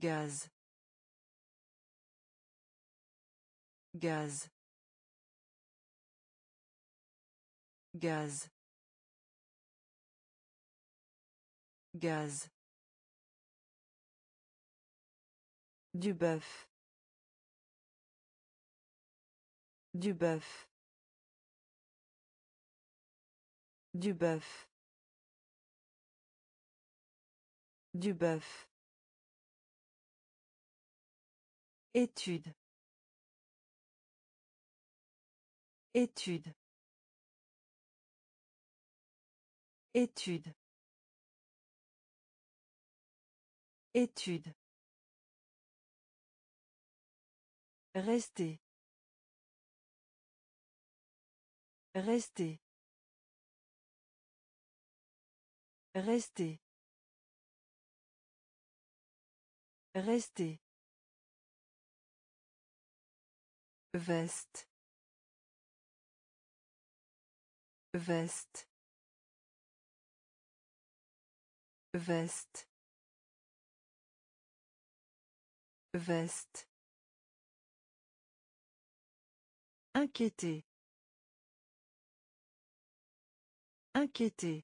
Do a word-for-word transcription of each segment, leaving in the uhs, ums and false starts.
Gaz. Gaz. Gaz. Gaz. Du bœuf. Du bœuf. Du bœuf. Du bœuf. Étude. Étude. Étude. Étude. Rester. Rester. Rester. Rester. Veste. Veste. Veste. Veste. Inquiéter. Inquiéter.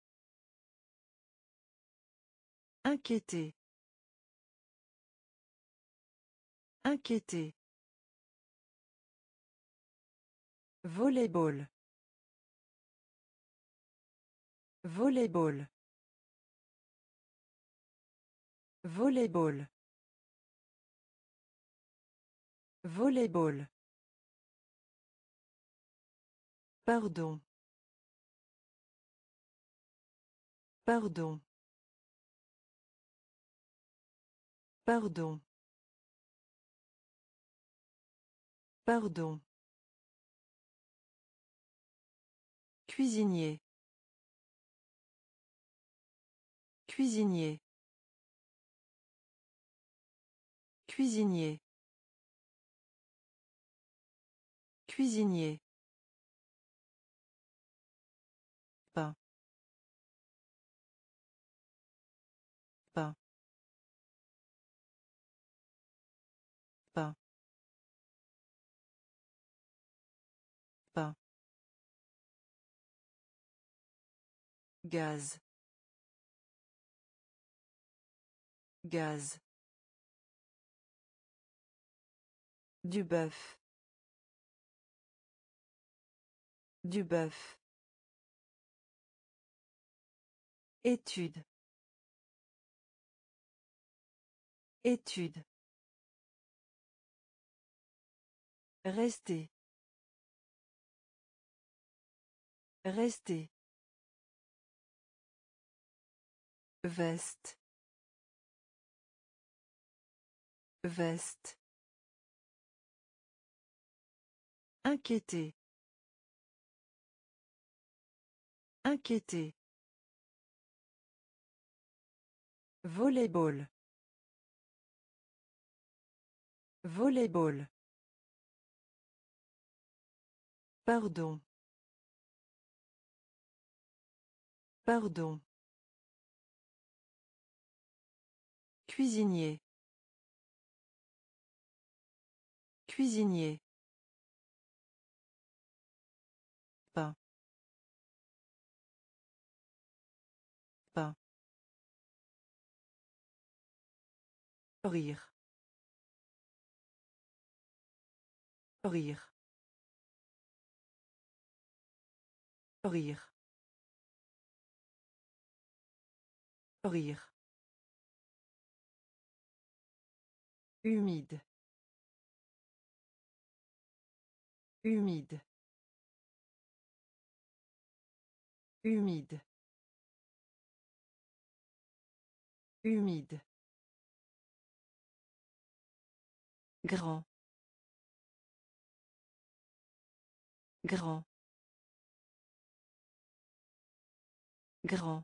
Inquiéter. Inquiéter. Volleyball. Volleyball. Volleyball. Volleyball. Pardon. Pardon. Pardon. Pardon. Cuisinier. Cuisinier. Cuisinier. Cuisinier. Pain. Pain. Pain. Pain. Gaz. Gaz. Du bœuf. Du bœuf. Étude. Étude. Rester. Rester. Veste. Veste. Inquiéter. Inquiéter. Volleyball. Volleyball. Pardon. Pardon. Cuisinier. Cuisinier. Pain. Pain. Rire. Rire. Rire. Rire. Humide. Humide. Humide. Humide. Grand. Grand. Grand.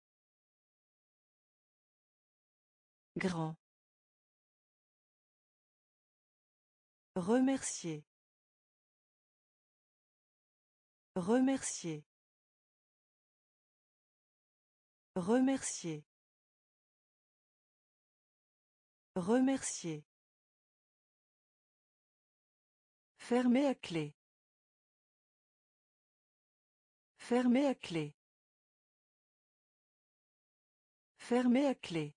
Grand. Remercier. Remercier. Remercier. Remercier. Fermer à clé. Fermer à clé. Fermer à clé.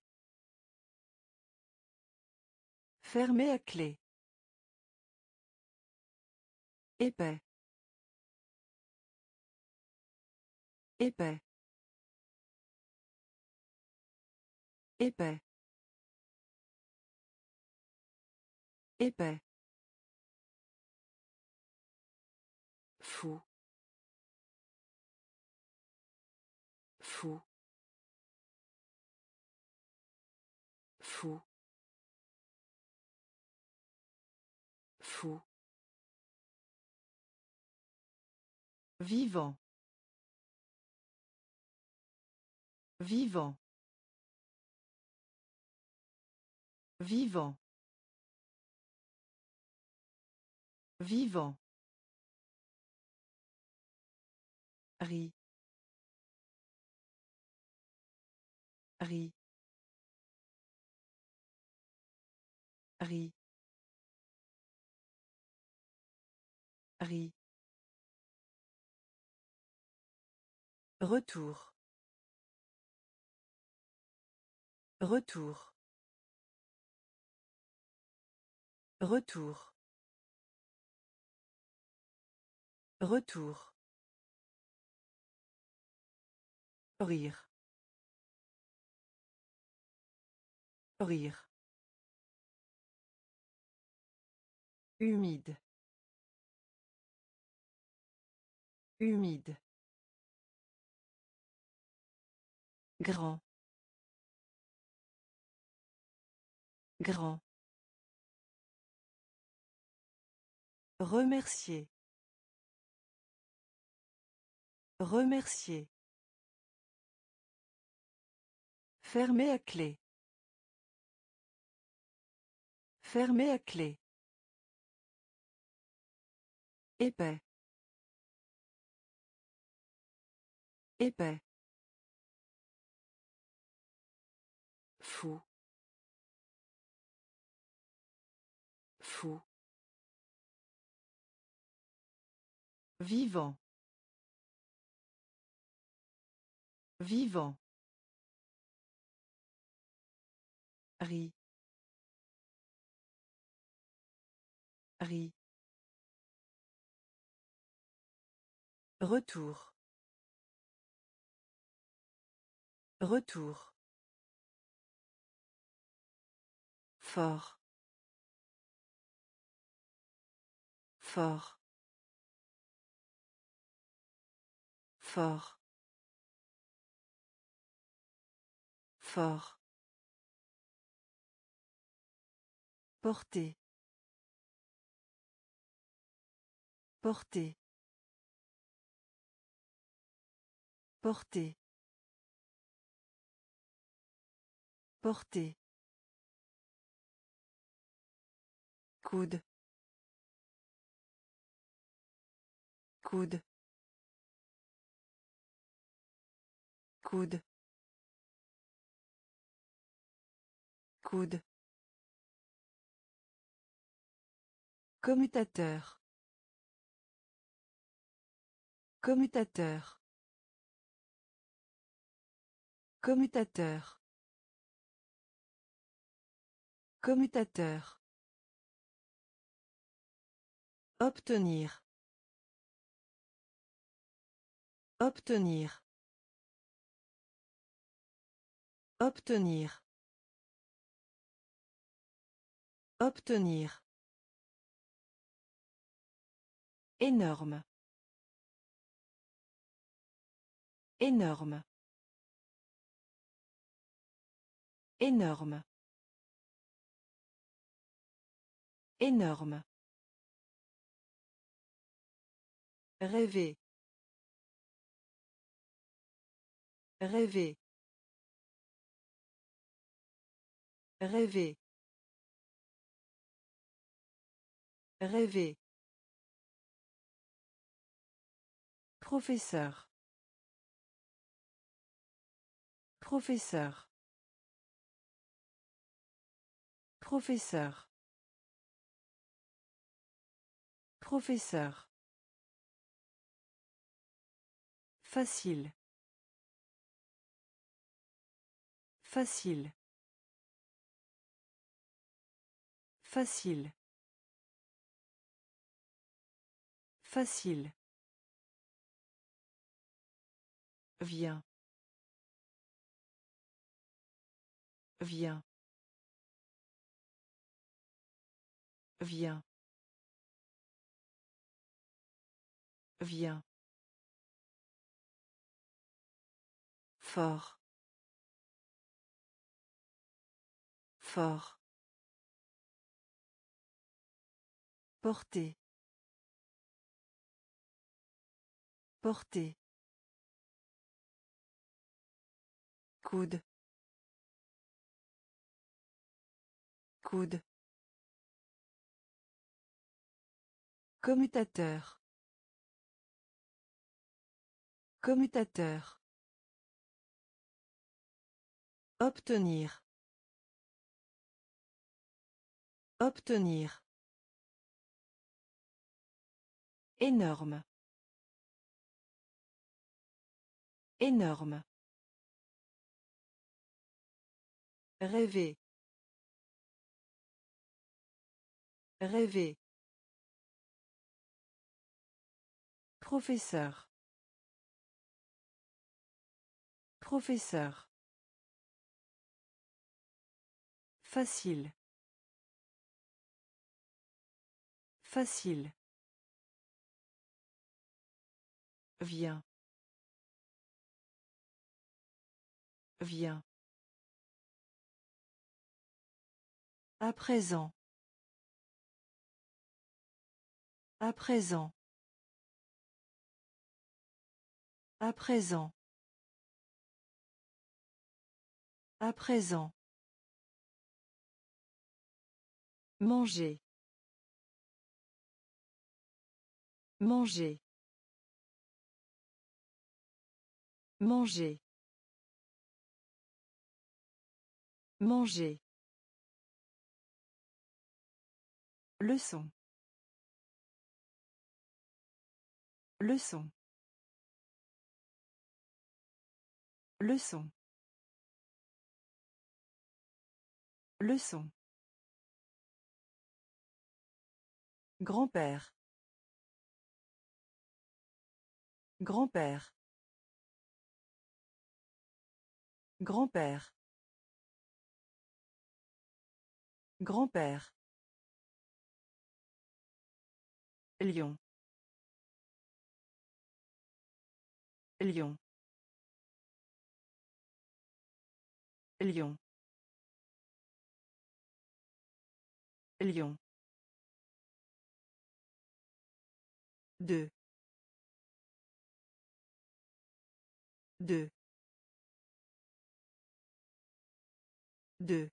Fermer à clé. Épais. Épais. Épais. Épais. Fou. Fou. Fou. Fou. Vivant. Vivant. Vivant. Vivant. Riz. Riz. Riz. Riz. Retour. Retour. Retour. Retour. Rire. Rire. Humide. Humide. Grand. Grand. Remercier. Remercier. Fermer à clé. Fermer à clé. Épais. Épais. Fou. Fou. Vivant. Vivant. Riz. Riz. Retour. Retour. Fort. Fort. Fort. Fort. Porter. Porter. Porter. Porter. Coude. Coude. Coude. Coude. Commutateur. Commutateur. Commutateur. Commutateur. Obtenir. Obtenir. Obtenir. Obtenir. Énorme. Énorme. Énorme. Énorme. Rêver. Rêver. Rêver. Rêver. Professeur. Professeur. Professeur. Professeur. Facile. Facile. Facile. Facile. Viens. Viens. Viens. Viens. Fort. Fort. Porter. Porter. Coude. Coude. Commutateur. Commutateur. Obtenir. Obtenir. Énorme. Énorme. Rêver. Rêver. Professeur. Professeur. Facile. Facile. Viens. Viens. À présent. À présent. À présent. À présent. Manger. Manger. Manger. Manger. Leçon. Leçon. Leçon. Leçon. Grand-père. Grand-père. Grand-père. Grand-père. Lion. Lion. Lion. Lion. Deux. Deux. Deux.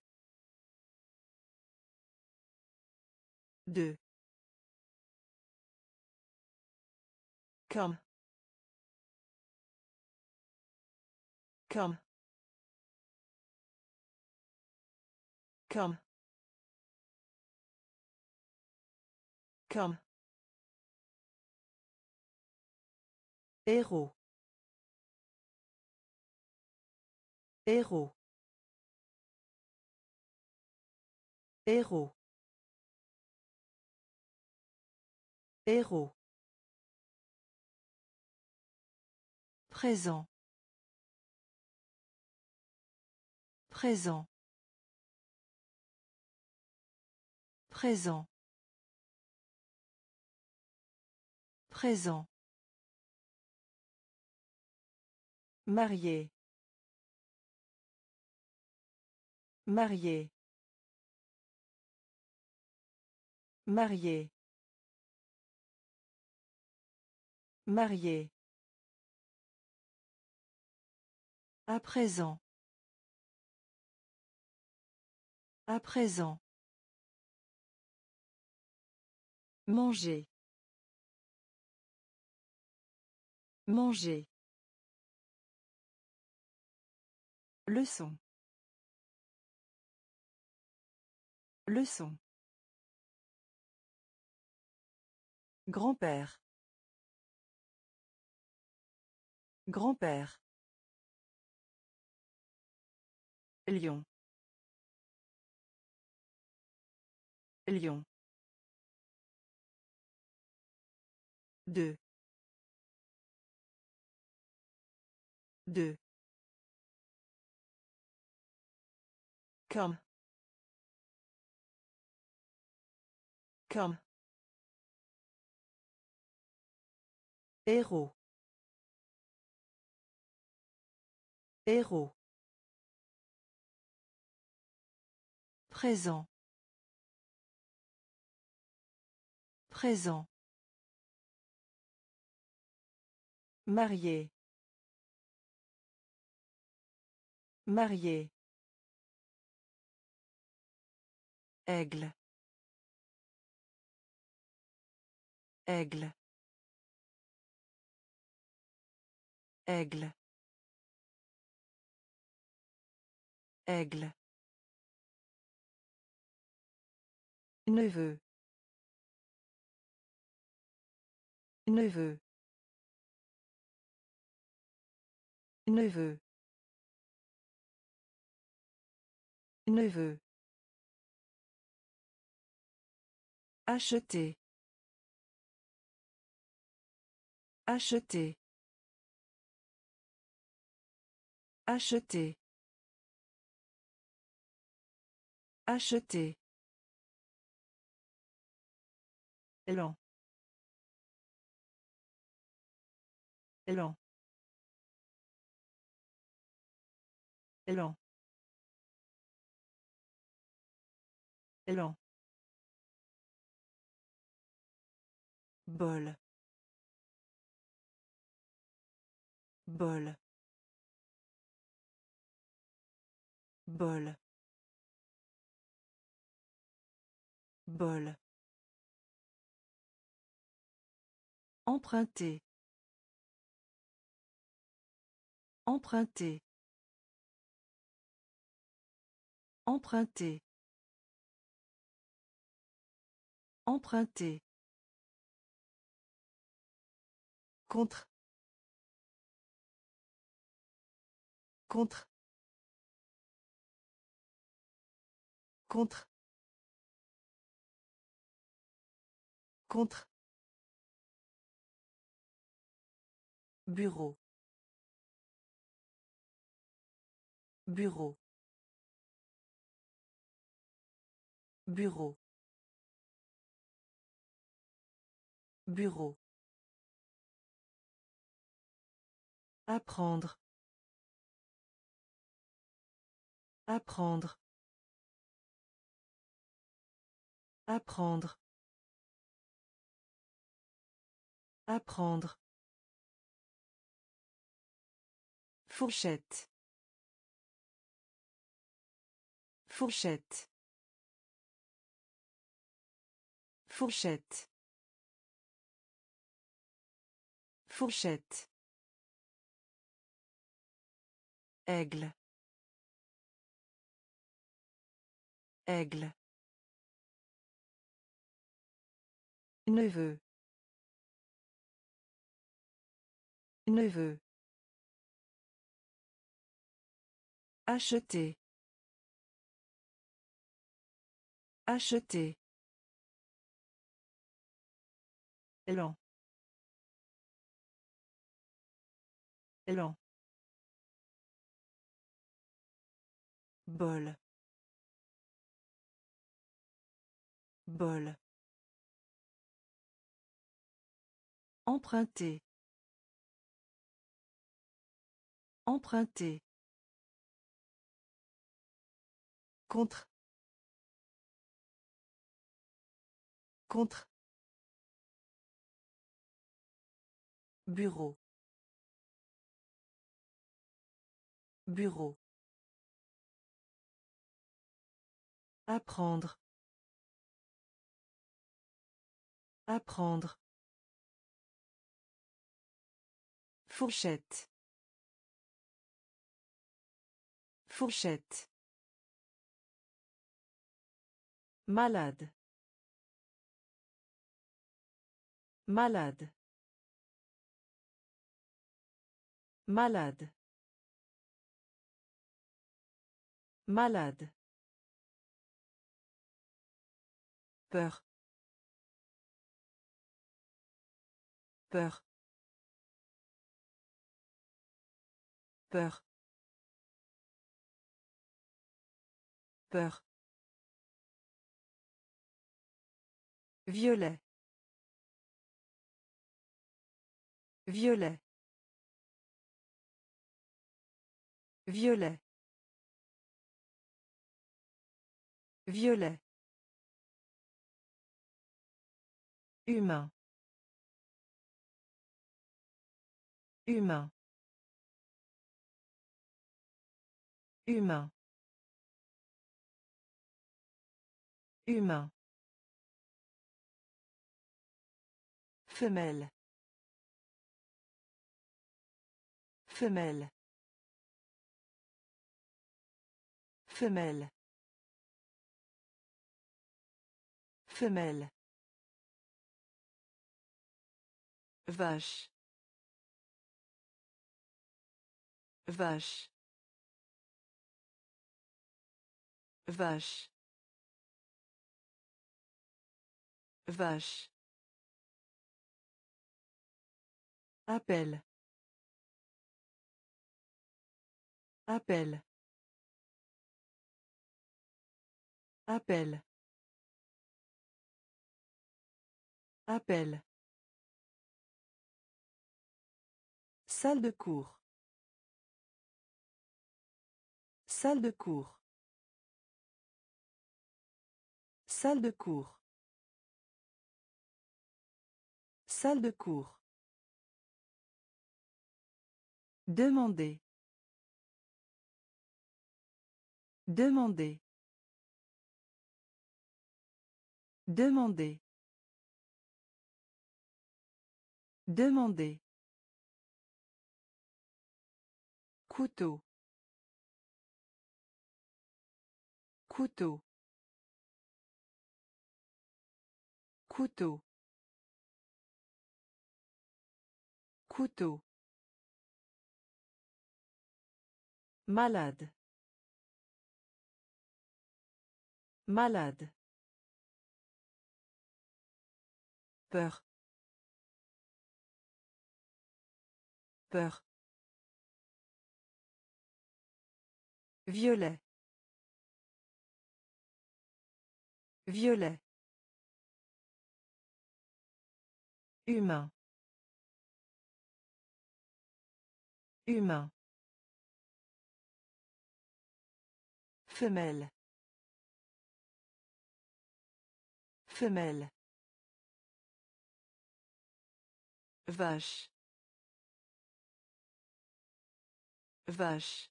Deux. Comme. Comme. Comme. Comme. Héros. Héros. Héros. Héros. Présent. Présent. Présent. Présent. Marié. Marié. Marié. Marié. À présent. À présent. Manger. Manger. Leçon. Leçon. Grand-père. Grand-père. Lion. Lion. Deux. Deux. Comme. Comme. Héros. Héros. Présent. Présent. Marié. Marié. Aigle. Aigle. Aigle. Aigle. Neveu. Neveu. Neveu. Neveu. Acheter. Acheter. Acheter. Acheter. Lent. Lent. Lent. Lent. Bol. Bol. Bol. Bol. Emprunter. Emprunter. Emprunter. Emprunter. Contre. Contre. Contre. Contre. Bureau. Bureau. Bureau. Bureau. Apprendre. Apprendre. Apprendre. Apprendre. Fourchette. Fourchette. Fourchette. Fourchette. Aigle. Aigle. Neveu. Neveu. Acheter. Acheter. Lent. Lent. Bol. Bol. Emprunter. Emprunter. Contre. Contre. Bureau. Bureau. Apprendre. Apprendre. Fourchette. Fourchette. Malade. Malade. Malade. Malade. Peur. Peur. Peur. Peur. Violet. Violet. Violet. Violet. Humain. Humain. Humain. Humain. Femelle. Femelle. Femelle. Femelle. Vache. Vache. Vache. Vache. Appel. Appel. Appel. Appel. Salle de cours. Salle de cours. Salle de cours. Salle de cours. Demander. Demander. Demander. Demander. Couteau. Couteau. Couteau. Couteau. Malade. Malade. Peur. Peur. Violet. Violet. Humain. Humain. Femelle. Femelle. Vache. Vache.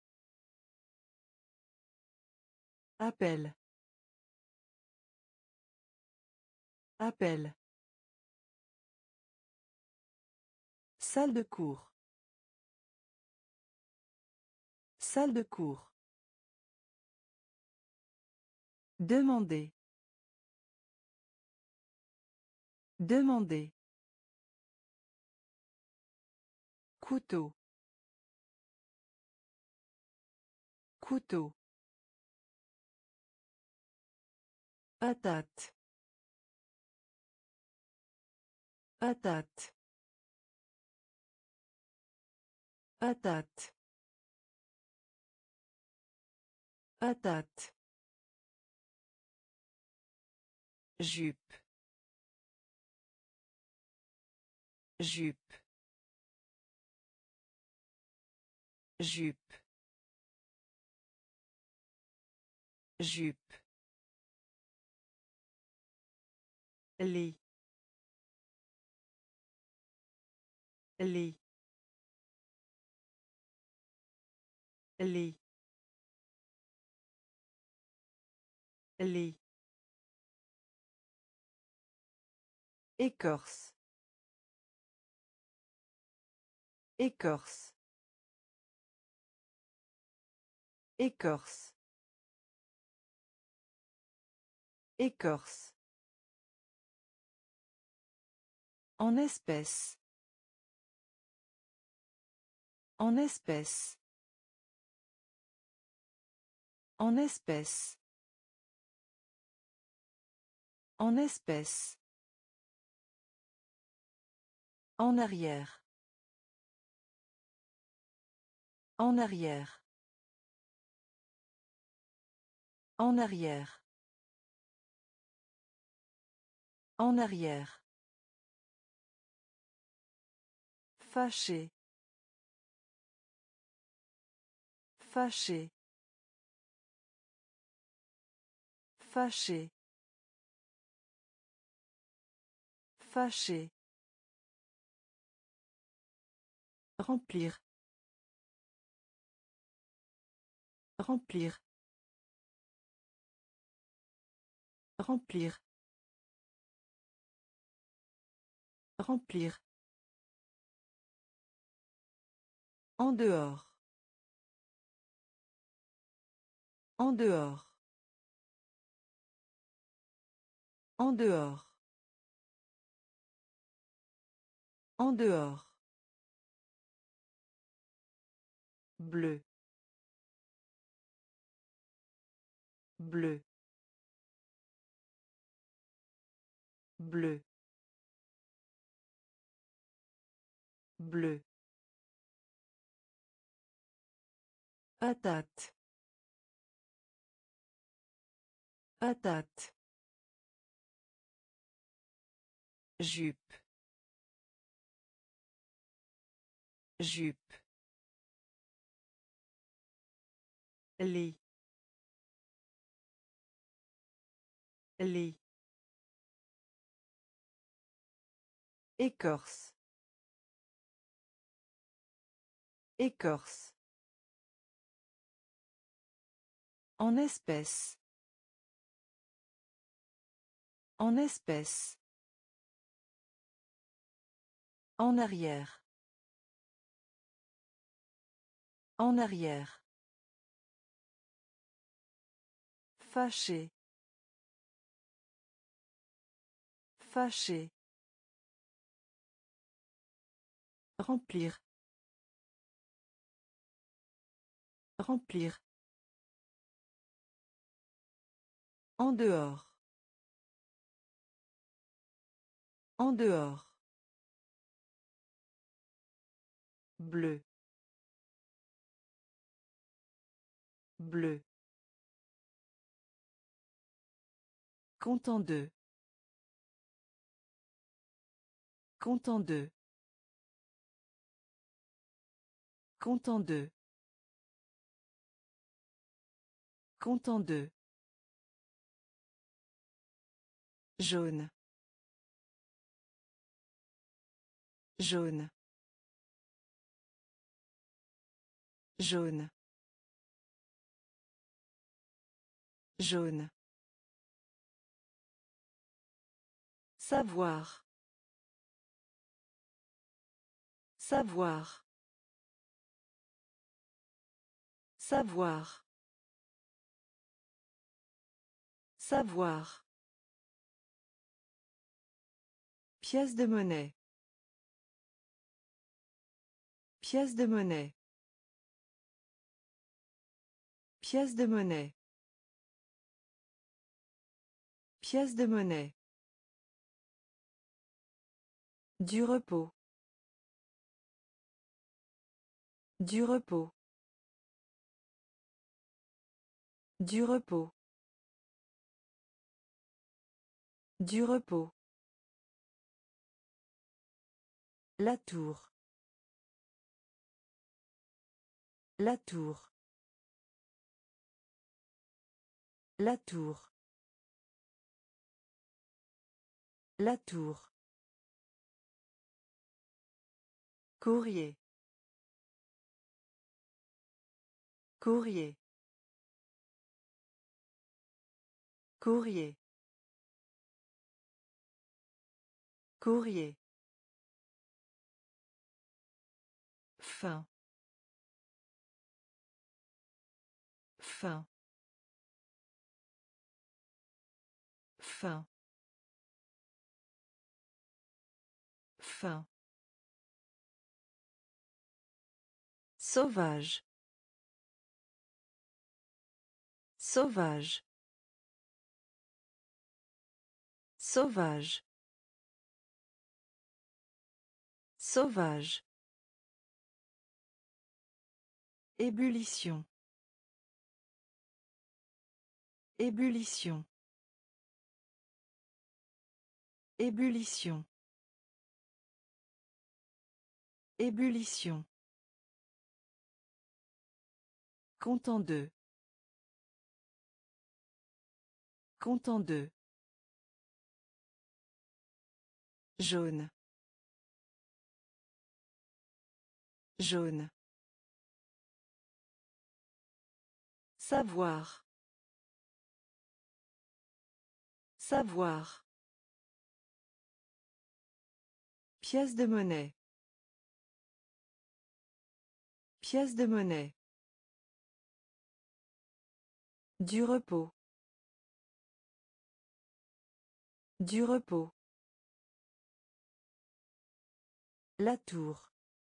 Appel. Appel. Salle de cours. Salle de cours. Demander. Demander. Couteau. Couteau. Patate. Patate. Patate. Patate. Jupe. Jupe. Jupe. Jupe. Lit. Lit. Lit. Lit. Écorce. Écorce. Écorce. Écorce. En espèce. En espèce. En espèce. En espèce. En arrière. En arrière. En arrière. En arrière. Fâché. Fâché. Fâché. Fâché. Remplir. Remplir. Remplir. Remplir. En dehors. En dehors. En dehors. En dehors. Bleu. Bleu. Bleu. Bleu. Patate. Patate. Jupe. Jupe. Lit. Lit. Écorce. Écorce. En espèce. En espèce. En arrière. En arrière. Fâché. Fâché. Remplir. Remplir. En dehors. En dehors. Bleu. Bleu. Content de. Content de. Content de. Content de. Jaune. Jaune. Jaune. Jaune. Savoir. Savoir. Savoir. Savoir. Pièce de monnaie. Pièce de monnaie. Pièce de monnaie. Pièce de monnaie. Du repos. Du repos. Du repos. Du repos. La tour. La tour. La tour. La tour. Courrier. Courrier. Courrier. Courrier. Fin. Fin. Fin. Fin. Sauvage. Sauvage. Sauvage. Sauvage. Ébullition. Ébullition. Ébullition. Ébullition. Content de. Content de. Jaune. Jaune. Savoir. Savoir. Pièce de monnaie. Pièce de monnaie. Du repos. Du repos. La tour.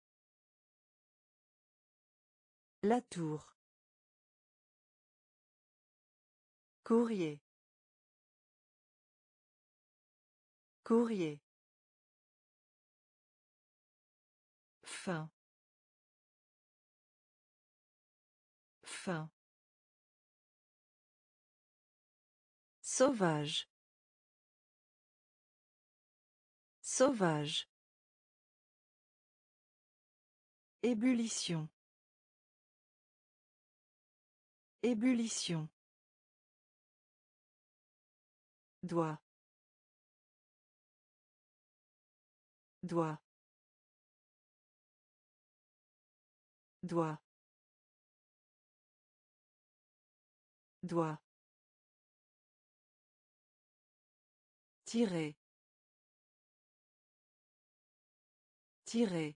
La tour. Courrier. Courrier. Fin. Fin. Sauvage. Sauvage. Ébullition. Ébullition. Doigt. Doigt. Doigt. Doigt. Tirer. Tirer.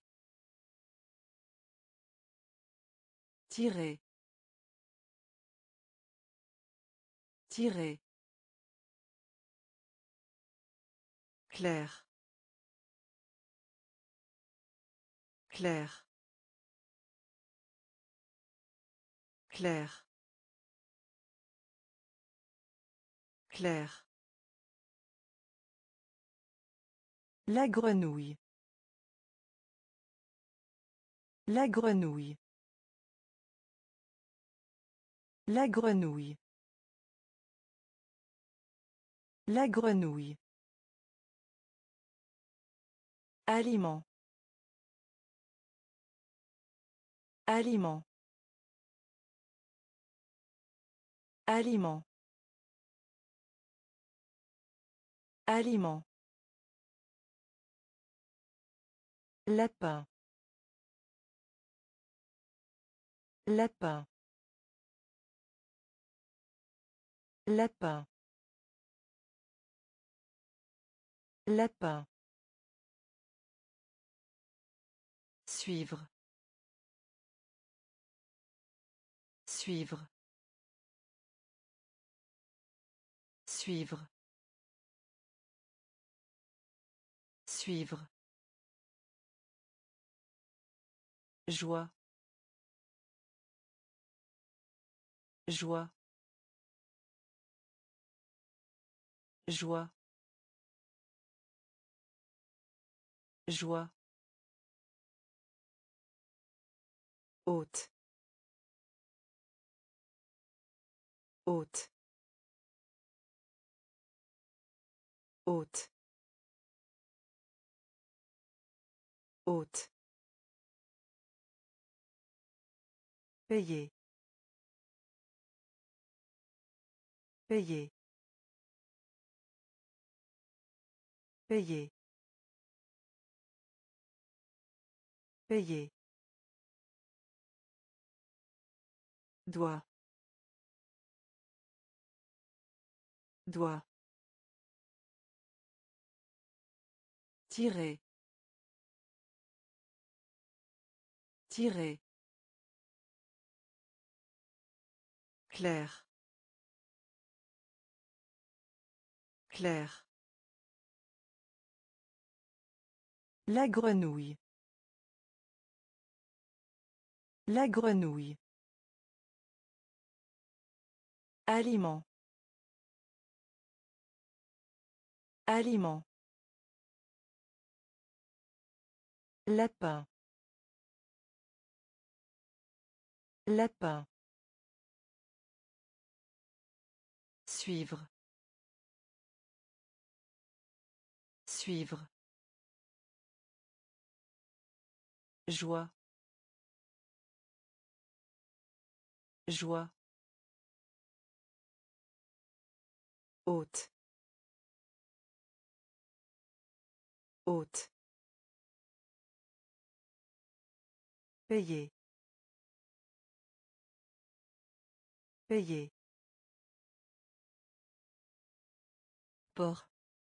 Tirer. Tirer. Clair. Clair. Clair. Clair. La grenouille. La grenouille. La grenouille. La grenouille. Aliment. Aliment. Aliment. Aliment. Lapin. Lapin. Lapin. Lapin. Suivre. Suivre. Suivre. Suivre. Joie. Joie. Joie. Joie. Haute. Haute. Haute. Haute. Payer. Payer. Payer. Payer. Doigt. Doigt. Tirer. Tirer. Clair. Clair. La grenouille. La grenouille. Aliment. Aliment. Lapin. Lapin. Suivre. Suivre. Joie. Joie. Hôte. Hôte. Payer. Payer. Port.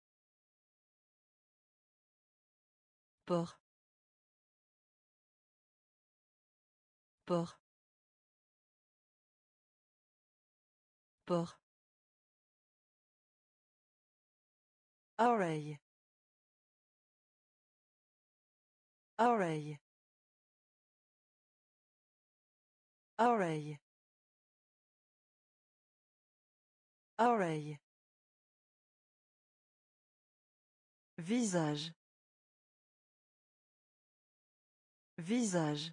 Port. Port. Port. Oreille. Oreille. Oreille. Oreille. Visage. Visage.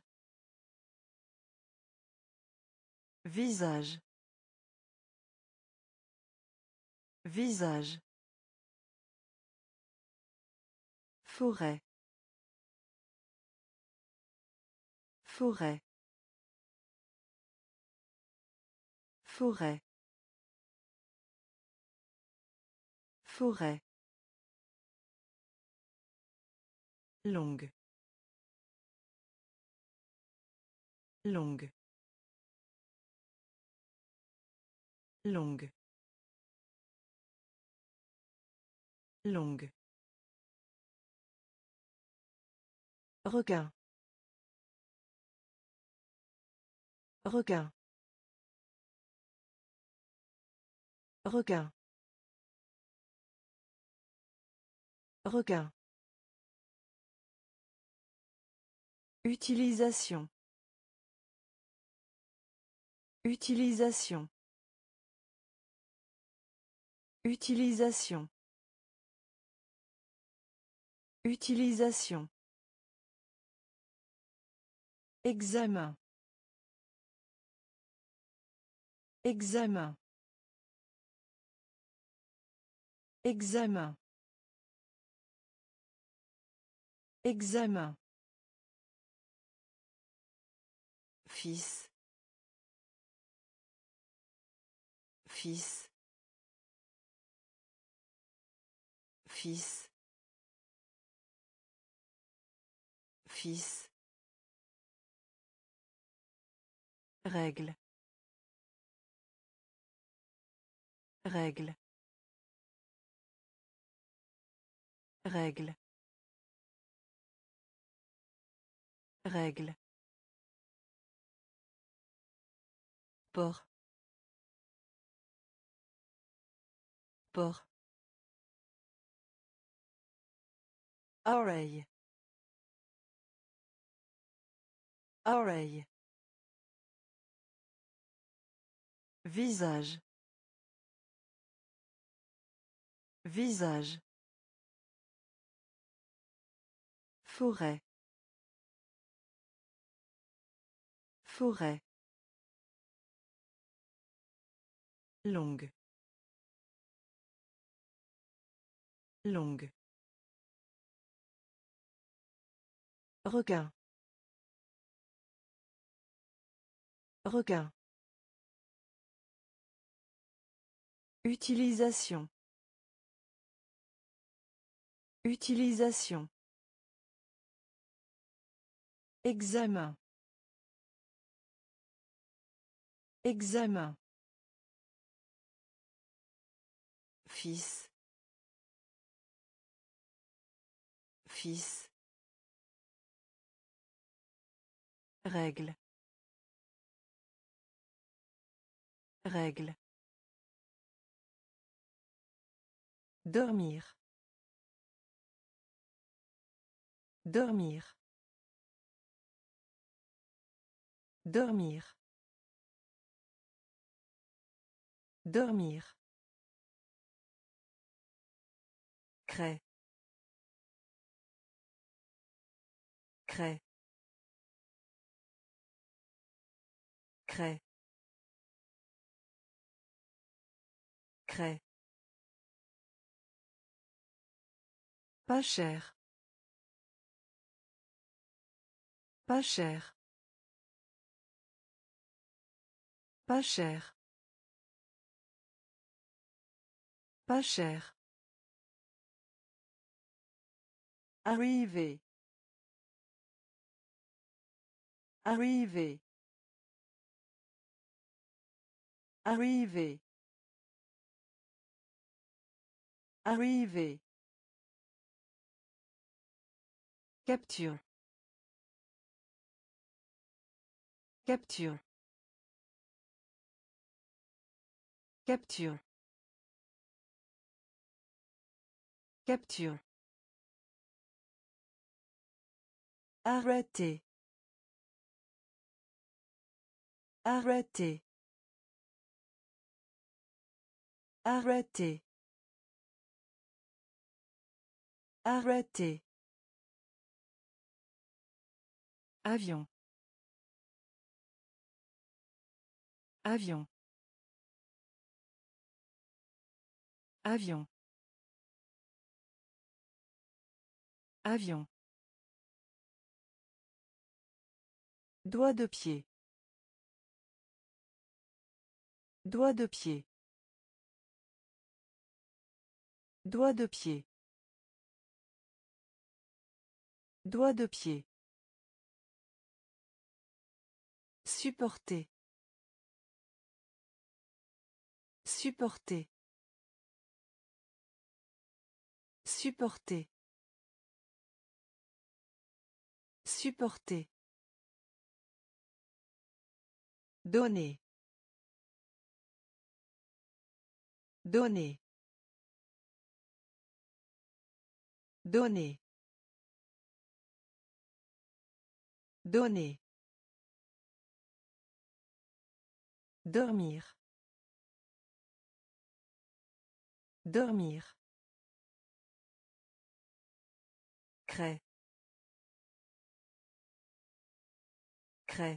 Visage. Visage. Forêt. Forêt. Forêt. Forêt. Longue. Longue. Longue. Longue. Requin. Requin. Requin. Requin. Utilisation. Utilisation. Utilisation. Utilisation. Examen. Examen. Examen. Examen. Fils. Fils. Fils. Fils. Règle. Règle. Règle. Règle. Port. Port. Oreille. Oreille. Visage. Visage. Forêt. Forêt. Longue. Longue. Requin. Requin. Utilisation. Utilisation. Examen. Examen. Fils. Fils. Règle. Règle. Dormir. Dormir. Dormir. Dormir. Craie. Craie. Craie. Craie. Pas cher. Pas cher. Pas cher. Pas cher. Arriver. Arriver. Arriver. Arriver. Capture. Capture. Capture. Capture. Arrêter. Arrêter. Arrêter. Arrêter. Avion. Avion. Avion. Avion. Doigt de pied. Doigt de pied. Doigt de pied. Doigt de pied. Supporter. Supporter. Supporter. Supporter. Donner. Donner. Donner. Donner. Dormir. Dormir. Craie. Craie.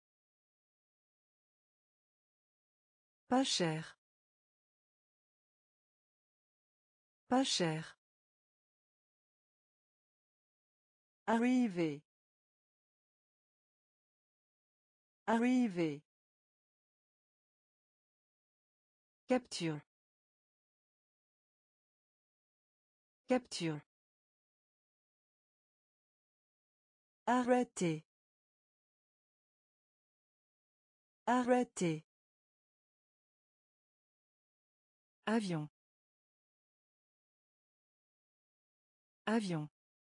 Pas cher. Pas cher. Arriver. Arriver. Capture. Capture. Arrêter. Arrêter. Avion. Avion.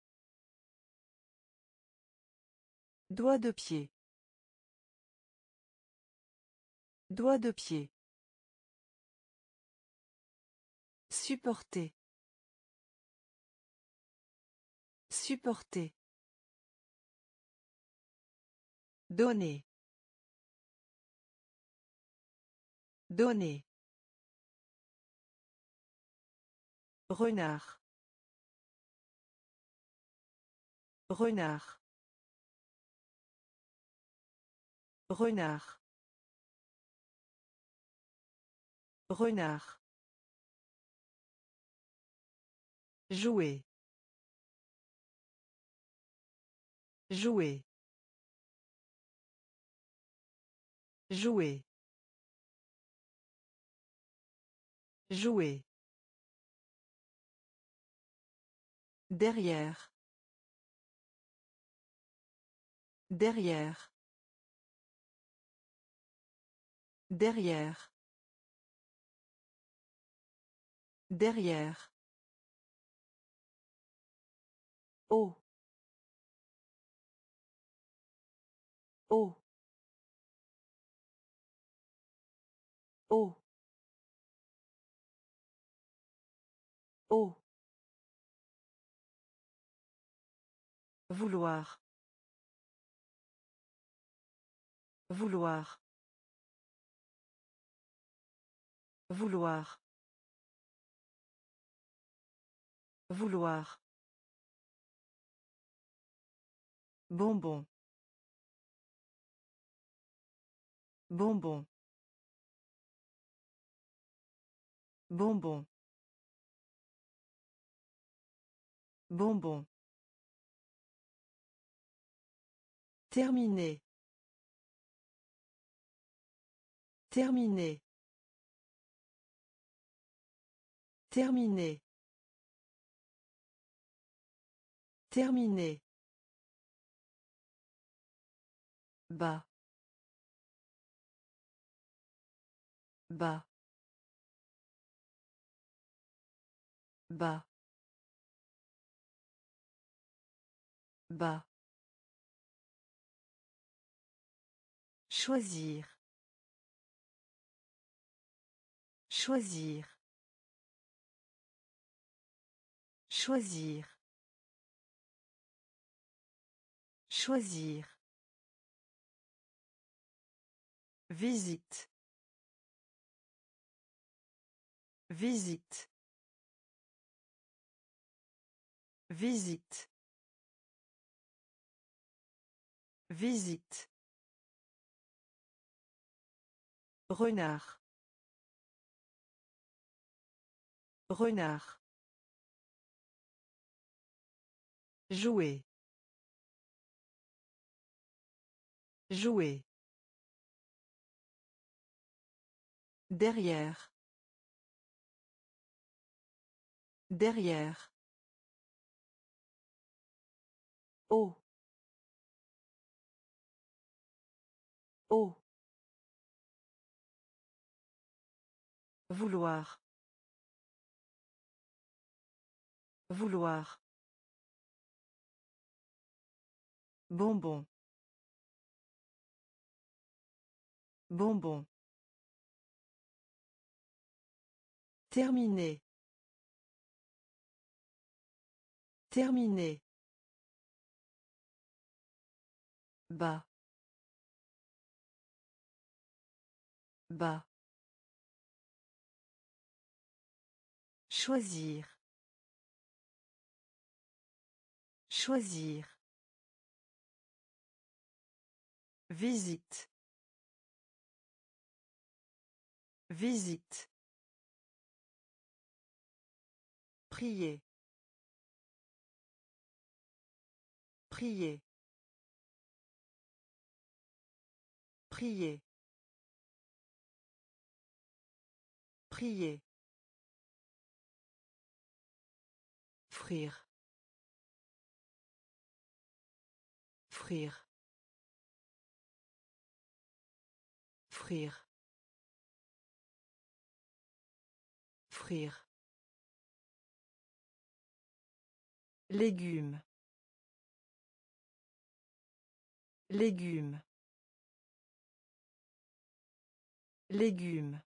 Doigt de pied. Doigt de pied. Supporter. Supporter. Donner. Donner. Renard. Renard. Renard. Renard. Jouer. Jouer. Jouer. Jouer. Derrière. Derrière. Derrière. Derrière. Oh. Oh. Oh. Eau. Vouloir. Vouloir. Vouloir. Vouloir. Bonbon. Bonbon. Bonbon. Bonbon. Terminé. Terminé. Terminé. Terminé. Bas. Bas. Bas. Bas. Choisir. Choisir. Choisir. Choisir. Visite. Visite. Visite. Visite. Renard. Renard. Jouer. Jouer. Derrière. Derrière. Eau. Eau. Vouloir. Vouloir. Bonbon. Bonbon. Terminé. Terminé. Bas. Bas. Choisir. Choisir. Visite. Visite. Prier. Prier. Prier. Prier. Frire. Frire. Frire. Frire. Légumes. Légumes. Légumes.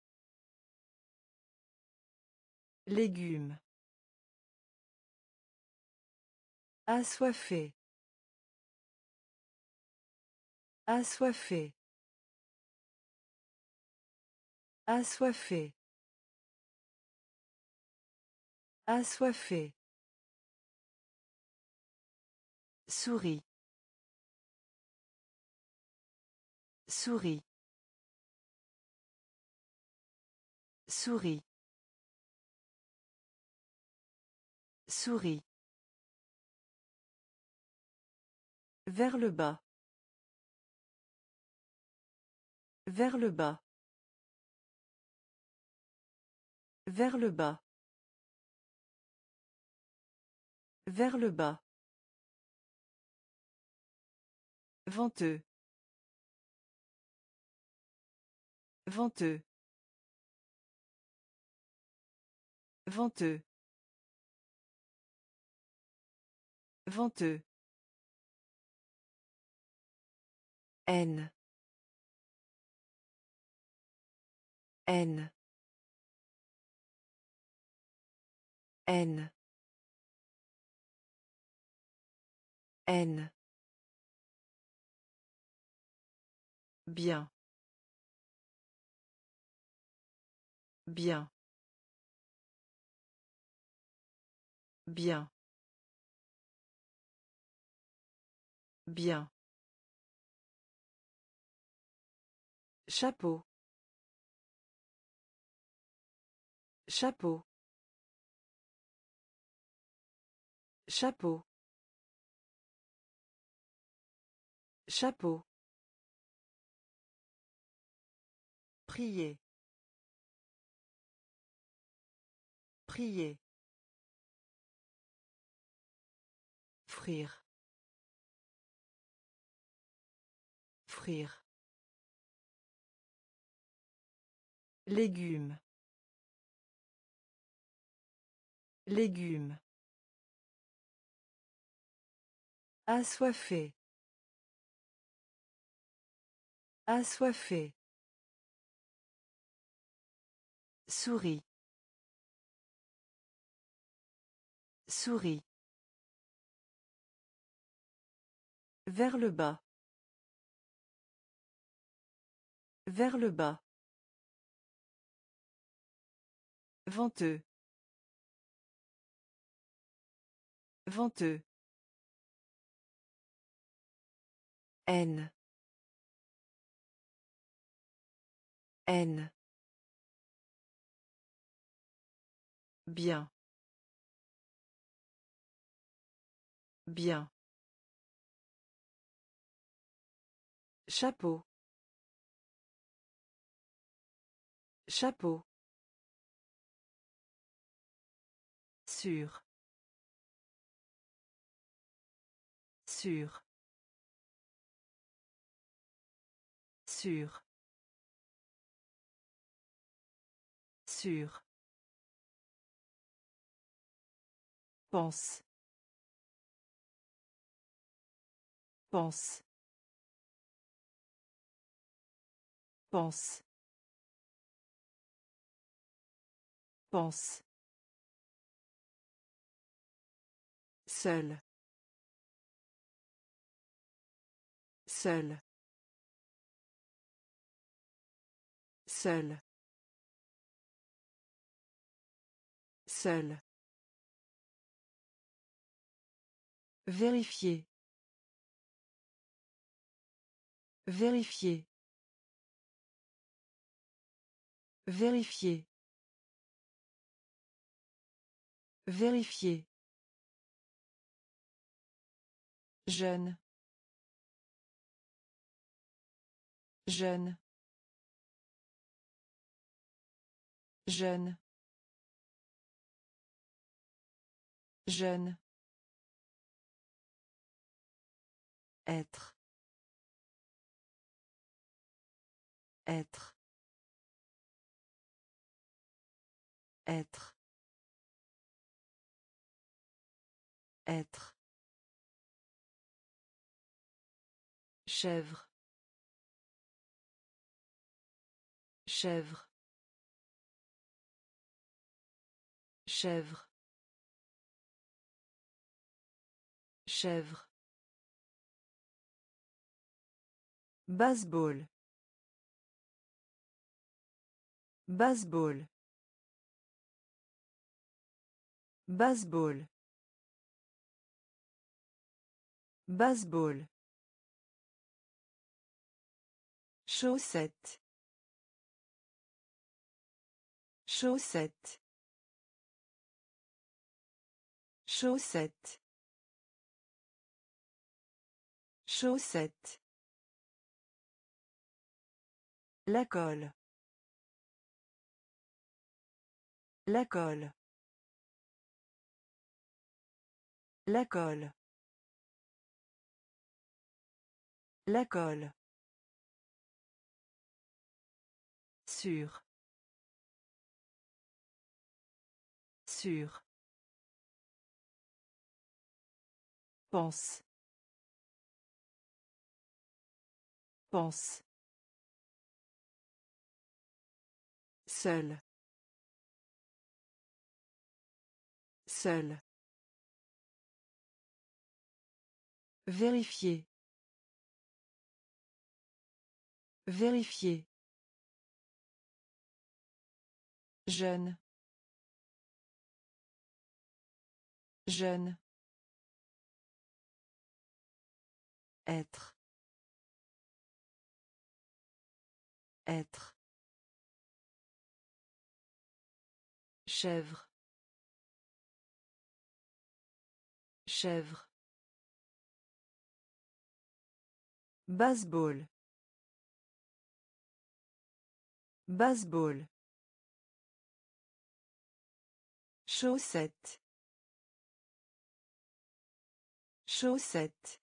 Légumes. Assoiffé. Assoiffé. Assoiffé. Assoiffé. Souris. Souris. Souris. Souris. Vers le bas. Vers le bas. Vers le bas. Vers le bas. Venteux. Venteux. Venteux. Venteux. Haine. Haine. Haine. Haine. Bien. Bien. Bien. Bien. Chapeau. Chapeau. Chapeau. Chapeau. Prier. Prier. Frire. Frire. Légumes. Légumes. Assoiffé. Assoiffé. Souris. Souris. Vers le bas. Vers le bas. Venteux. Venteux. Haine. Haine. Bien. Bien. Chapeau. Chapeau. Sûr. Sûr. Sûr. Sûr. Pense. Pense. Pense. Pense. Seul. Seul. Seul. Seul. Vérifier. Vérifier. Vérifier. Vérifier. Jeune. Jeune. Jeune. Jeune. Être. Être. Être. Être. Chèvre. Chèvre. Chèvre. Chèvre. Baseball. Baseball. Baseball. Baseball. Chaussette. Chaussette. Chaussette. Chaussette. La colle. La colle. La colle. La colle. Sûr. Sûr. Pense. Pense. Seul. Seul. Vérifier. Vérifier. Jeune. Jeune. Être. Être. Chèvre. Chèvre. Baseball. Baseball. Chaussette. Chaussette.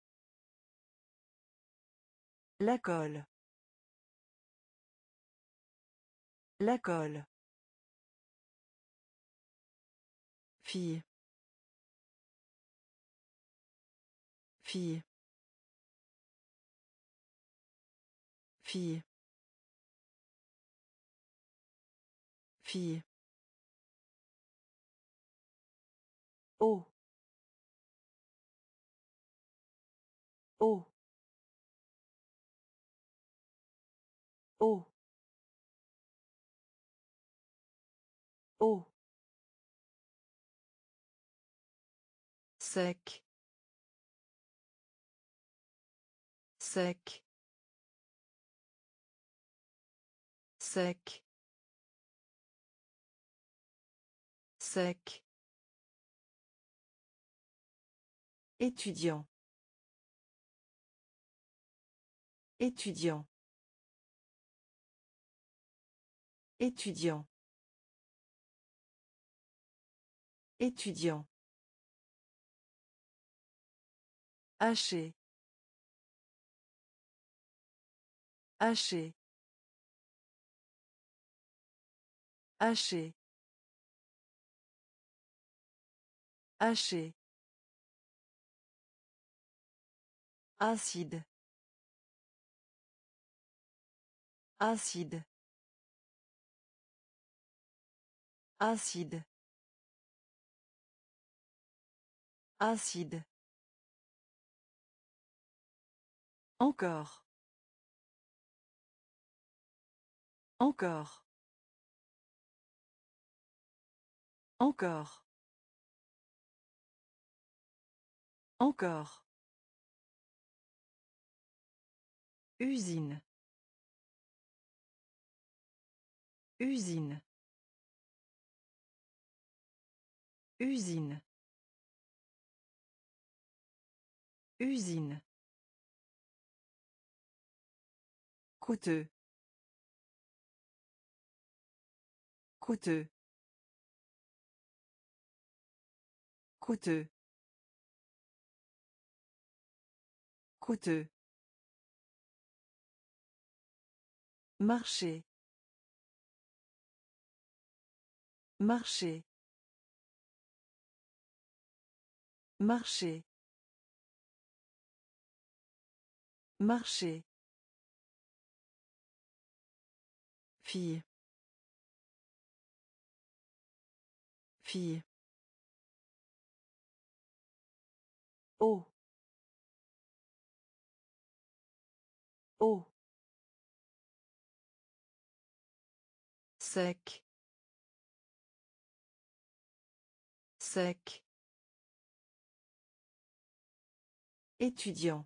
La colle. La colle. Fille. Fille. Fille. Fille. Oh. Oh. Oh. Oh. Sec. Sec. Sec. Sec. Étudiant. Étudiant. Étudiant. Étudiant. Haché. Haché. Haché. Haché. Acide. Acide. Acide. Acide. Encore. Encore. Encore. Encore. Usine. Usine. Usine. Usine. Coûteux. Coûteux. Coûteux. Coûteux. Marcher. Marcher. Marcher. Marcher. Fille. Fille. Oh. Oh. Sec. Sec. Étudiant.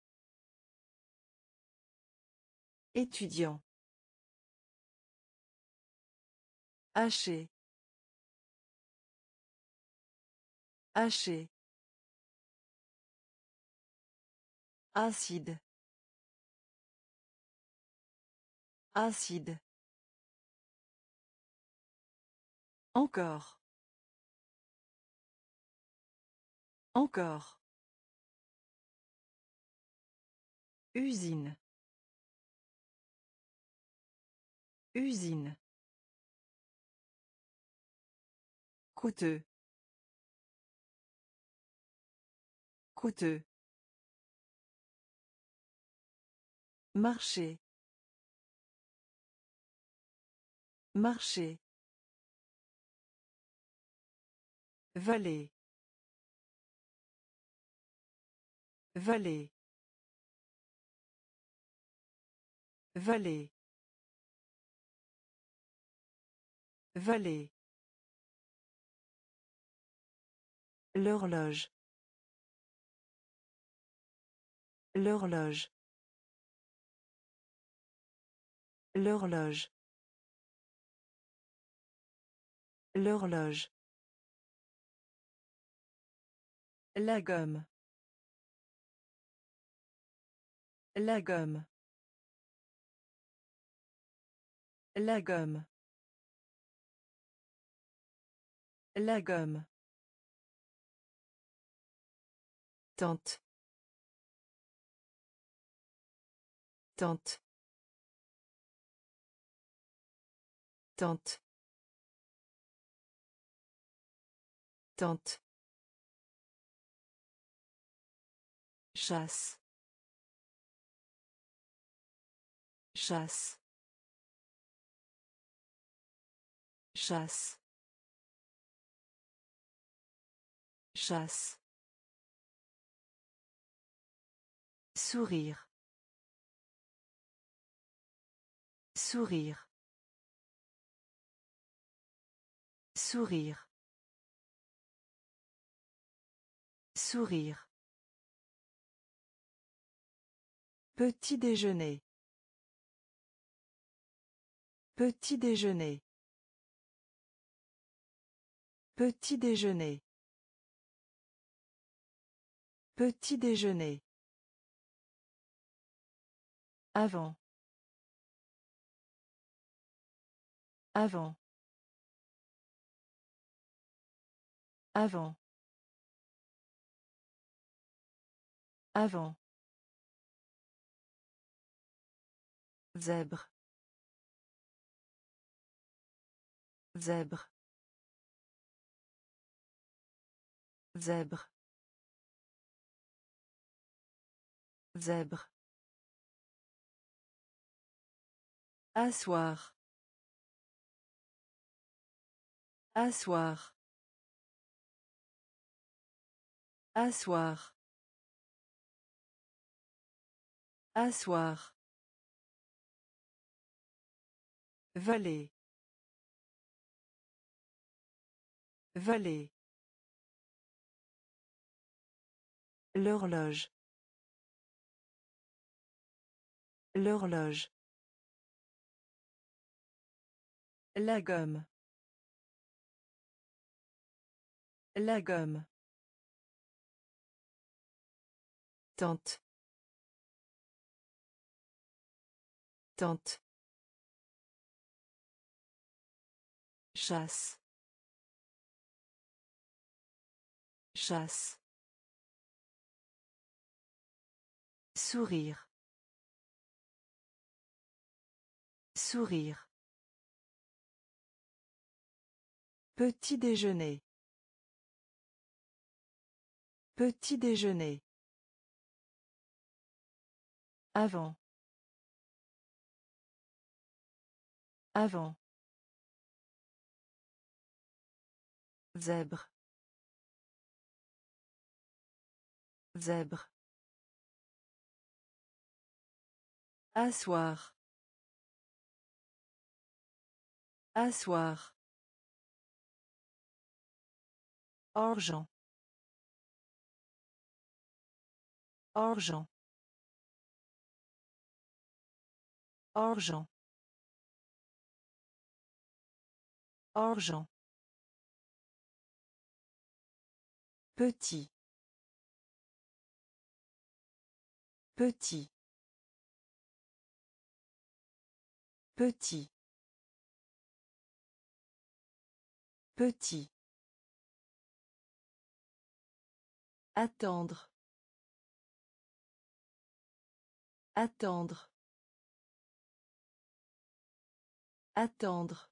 Étudiant. Haché. Haché. Acide. Acide. Encore. Encore. Usine. Usine. Coûteux. Coûteux. Marcher. Marcher. Vallée. Vallée. Vallée. Vallée. L'horloge. L'horloge. L'horloge. L'horloge. La gomme. La gomme. La gomme. La gomme. Tente. Tente. Tente. Tente. Chasse. Chasse. Chasse. Chasse. Sourire. Sourire. Sourire. Sourire. Petit déjeuner. Petit déjeuner. Petit déjeuner. Petit déjeuner. Avant. Avant. Avant. Avant. Zèbre. Zèbre. Zèbre. Zèbre. Asseoir. Asseoir. Asseoir. Asseoir. Vallée. Vallée. L'horloge. L'horloge. La gomme. La gomme. Tente. Tente. Chasse. Chasse. Sourire. Sourire. Petit déjeuner. Petit déjeuner. Avant. Avant. Zèbre. Zèbre. Asseoir. Asseoir. Argent. Argent. Argent. Argent. Petit. Petit. Petit. Petit. Attendre. Attendre. Attendre.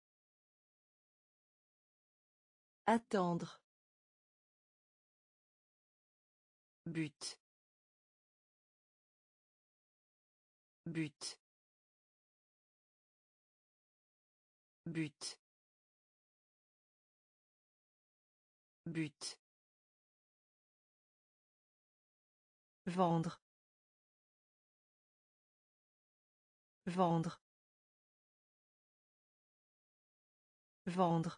Attendre. But. But. But. But. Vendre. Vendre. Vendre.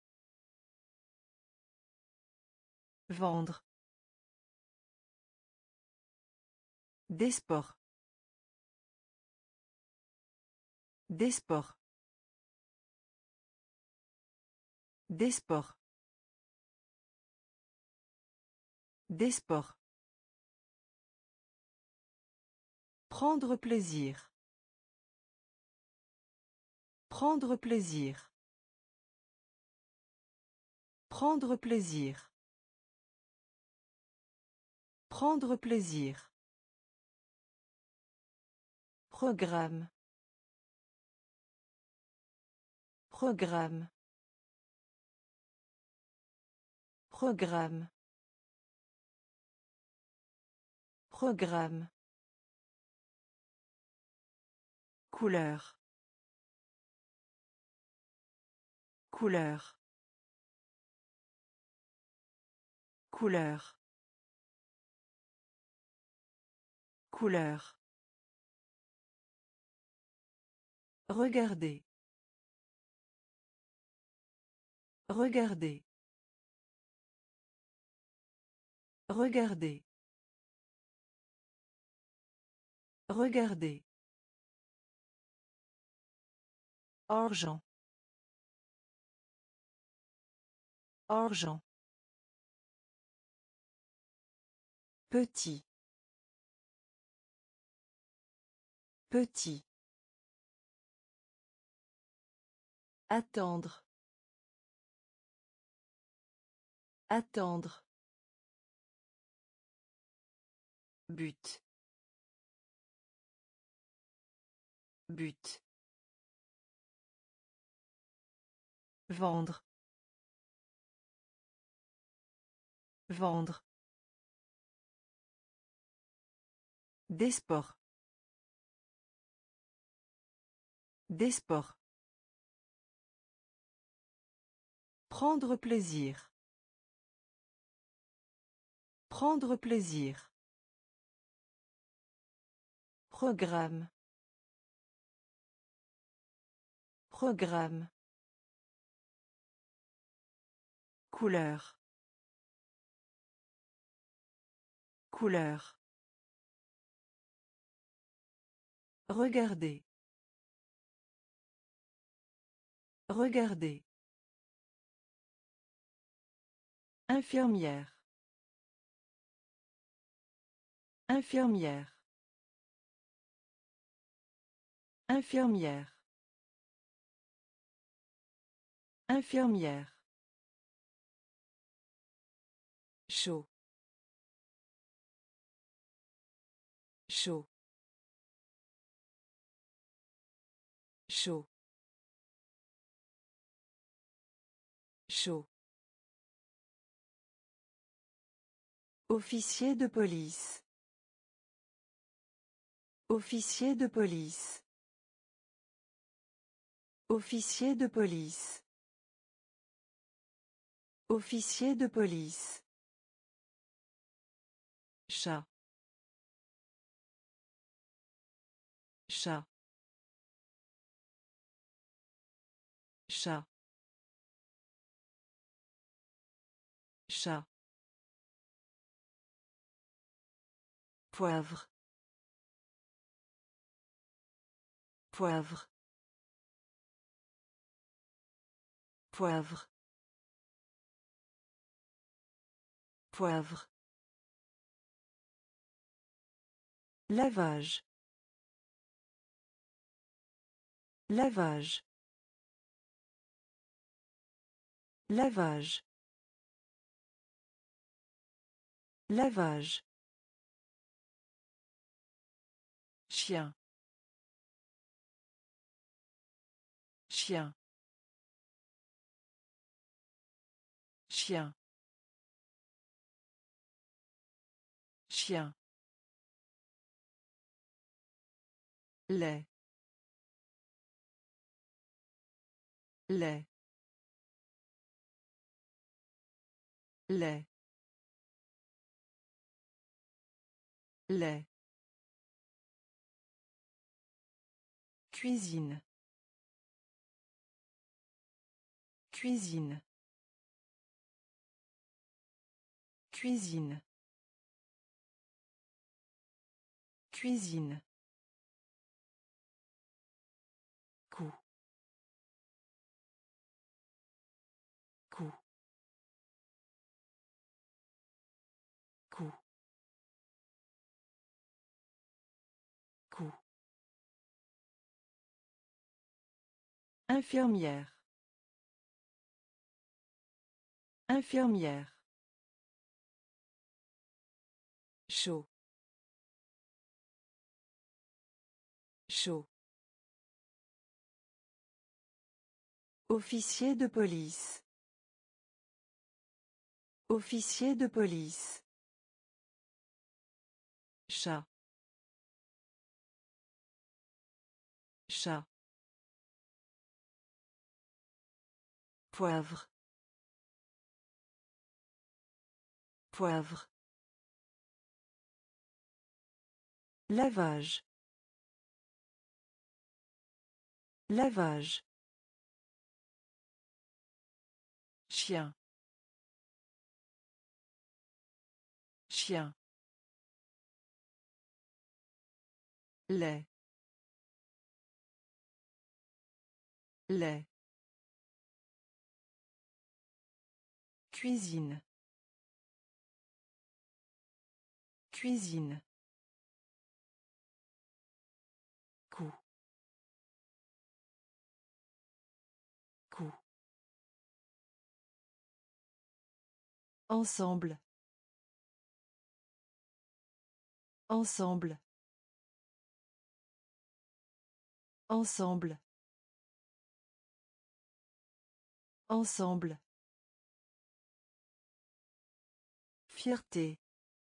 Vendre. Des sports. Des sports. Des sports. Des sports. Prendre plaisir. Prendre plaisir. Prendre plaisir. Prendre plaisir. Programme. Programme. Programme. Programme. Couleur. Couleur. Couleur. Couleur. Regardez. Regardez. Regardez. Regardez. Argent. Argent. Petit. Petit. Attendre. Attendre. But. But. Vendre. Vendre. Des sports. Des sports. Prendre plaisir. Prendre plaisir. Programme. Programme. Couleur. Couleur. Regardez. Regardez. Infirmière. Infirmière. Infirmière. Infirmière. Chaud. Chaud. Chaud. Chaud. Officier de police. Officier de police. Officier de police. Officier de police. Chat. Chat. Chat. Chat. Poivre. Poivre. Poivre. Poivre. Lavage. Lavage. Lavage. Lavage. Chien. Chien. Chien. Chien. Lait. Lait. lait, lait, cuisine, cuisine, cuisine, cuisine, coup, coup, coup, coup, infirmière, infirmière, chaud, chaud, officier de police, officier de police, chat, chat, poivre, poivre, lavage, lavage, chien, chien, lait, lait, cuisine, cuisine, coup, coup, ensemble, ensemble, ensemble, ensemble, fierté,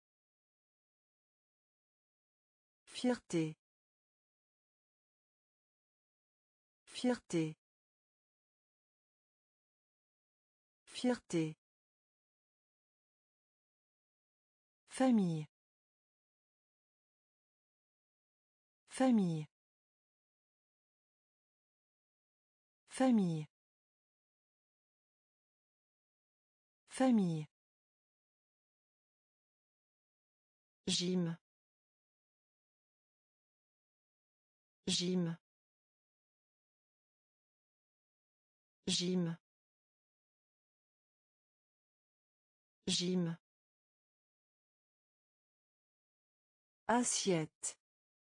fierté, fierté, fierté, famille, famille, famille, famille, gym, gym, gym, gym, assiette,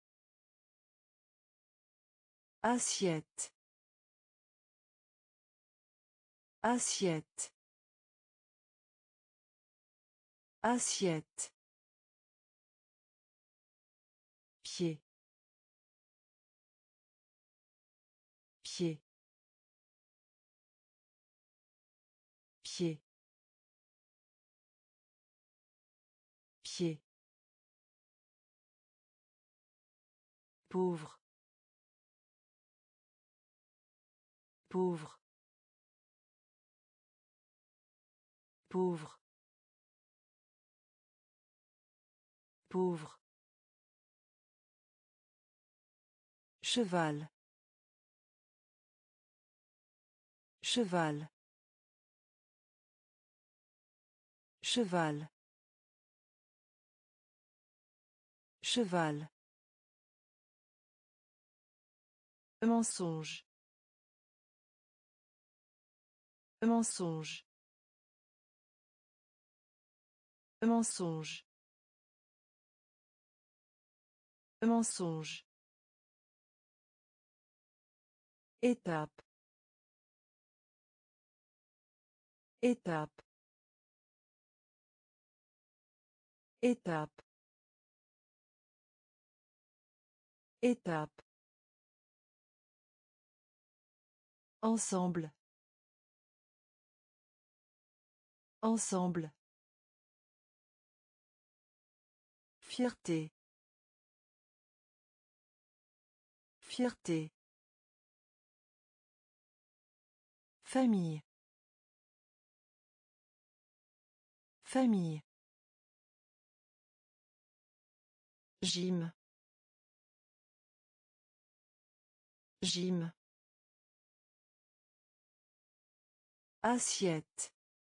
assiette, assiette, assiette, pied, pied, pied, pied, pauvre, pauvre, pauvre, pauvre, cheval, cheval, cheval, cheval, mensonge, mensonge, mensonge, mensonge, étape, étape, étape, étape, ensemble, ensemble, fierté, fierté, famille, Famille. Gym. Gym. Assiette.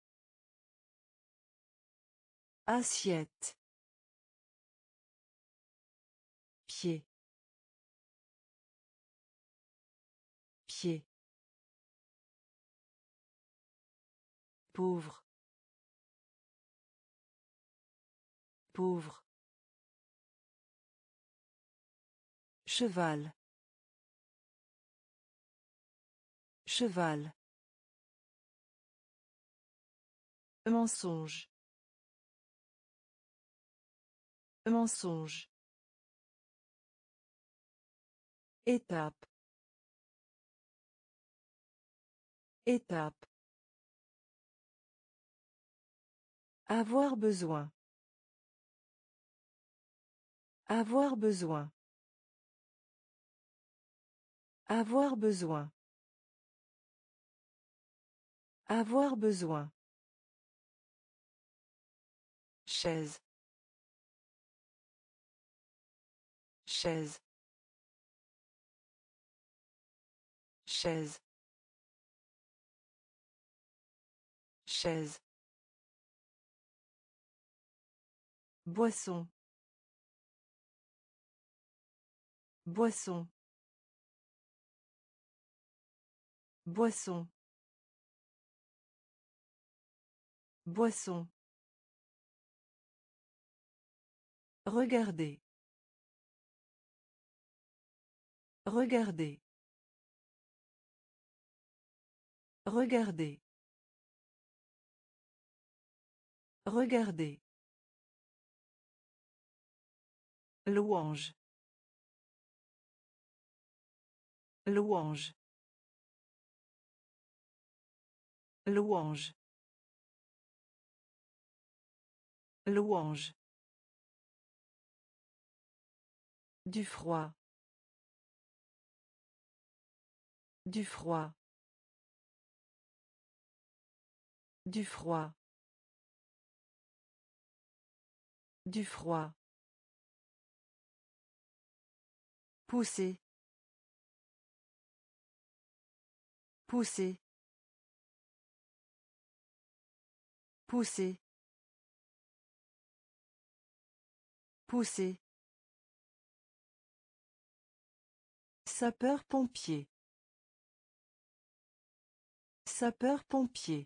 Assiette. Pied. Pied. Pauvre. Pauvre. Cheval. Cheval. Mensonge. Mensonge. Étape. Étape. Avoir besoin. Avoir besoin. Avoir besoin. Avoir besoin. Chaise. Chaise. Chaise. Chaise. Boisson. Boisson. Boisson. Boisson. Regardez. Regardez. Regardez. Regardez. Louange. Louange. Louange. Louange. Du froid. Du froid. Du froid. Du froid. Pousser. Pousser. Pousser. Pousser. Sapeur-pompier. Sapeur-pompier.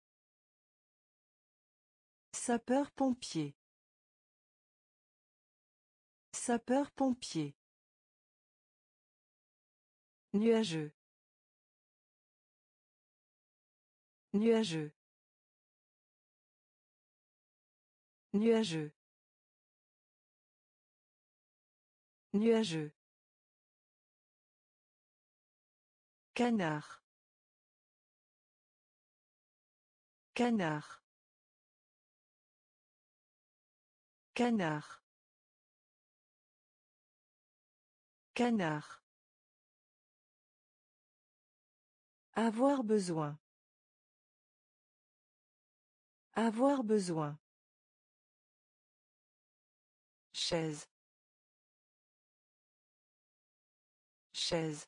Sapeur-pompier. Sapeur-pompier. Nuageux. Nuageux. Nuageux. Nuageux. Canard. Canard. Canard. Canard. Avoir besoin. Avoir besoin. Chaise. Chaise.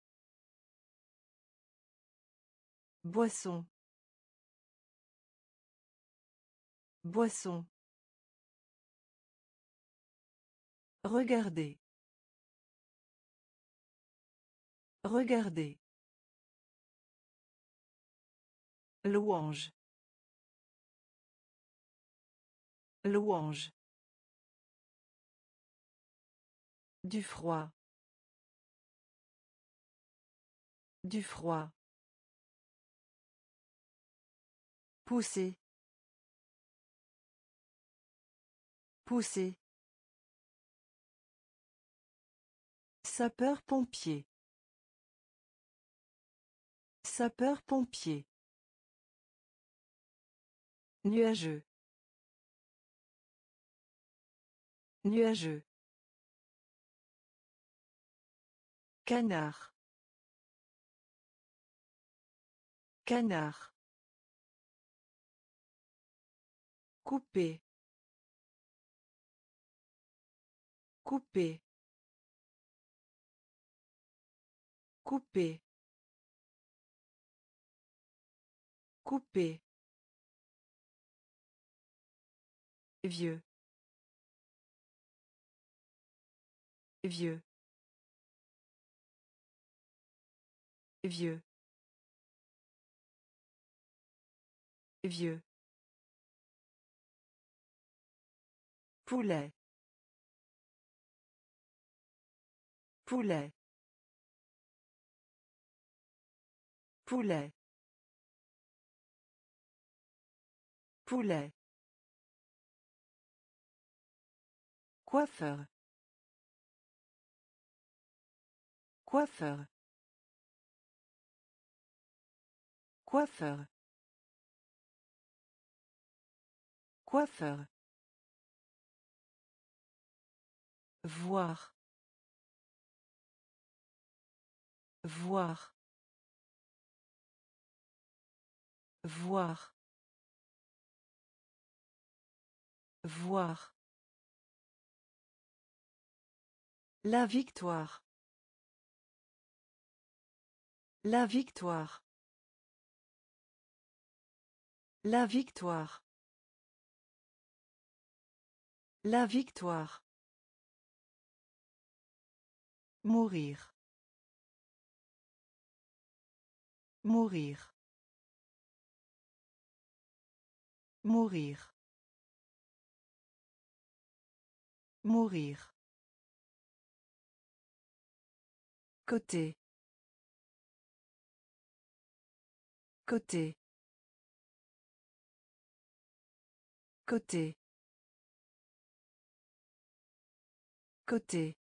Boisson. Boisson. Regardez. Regardez. Louange. Louange. Du froid. Du froid. Pousser. Pousser. Sapeur-pompier. Sapeur-pompier. Nuageux. Nuageux. Canard. Canard. Couper. Couper. Couper. Couper. Vieux. Vieux. Vieux. Vieux. Poulet. Poulet. Poulet. Poulet. Coiffeur. Coiffeur. Coiffeur. Coiffeur. Voir. Voir. Voir. Voir. La victoire. La victoire. La victoire. La victoire. Mourir. Mourir. Mourir. Mourir. Côté. Côté. Côté. Côté.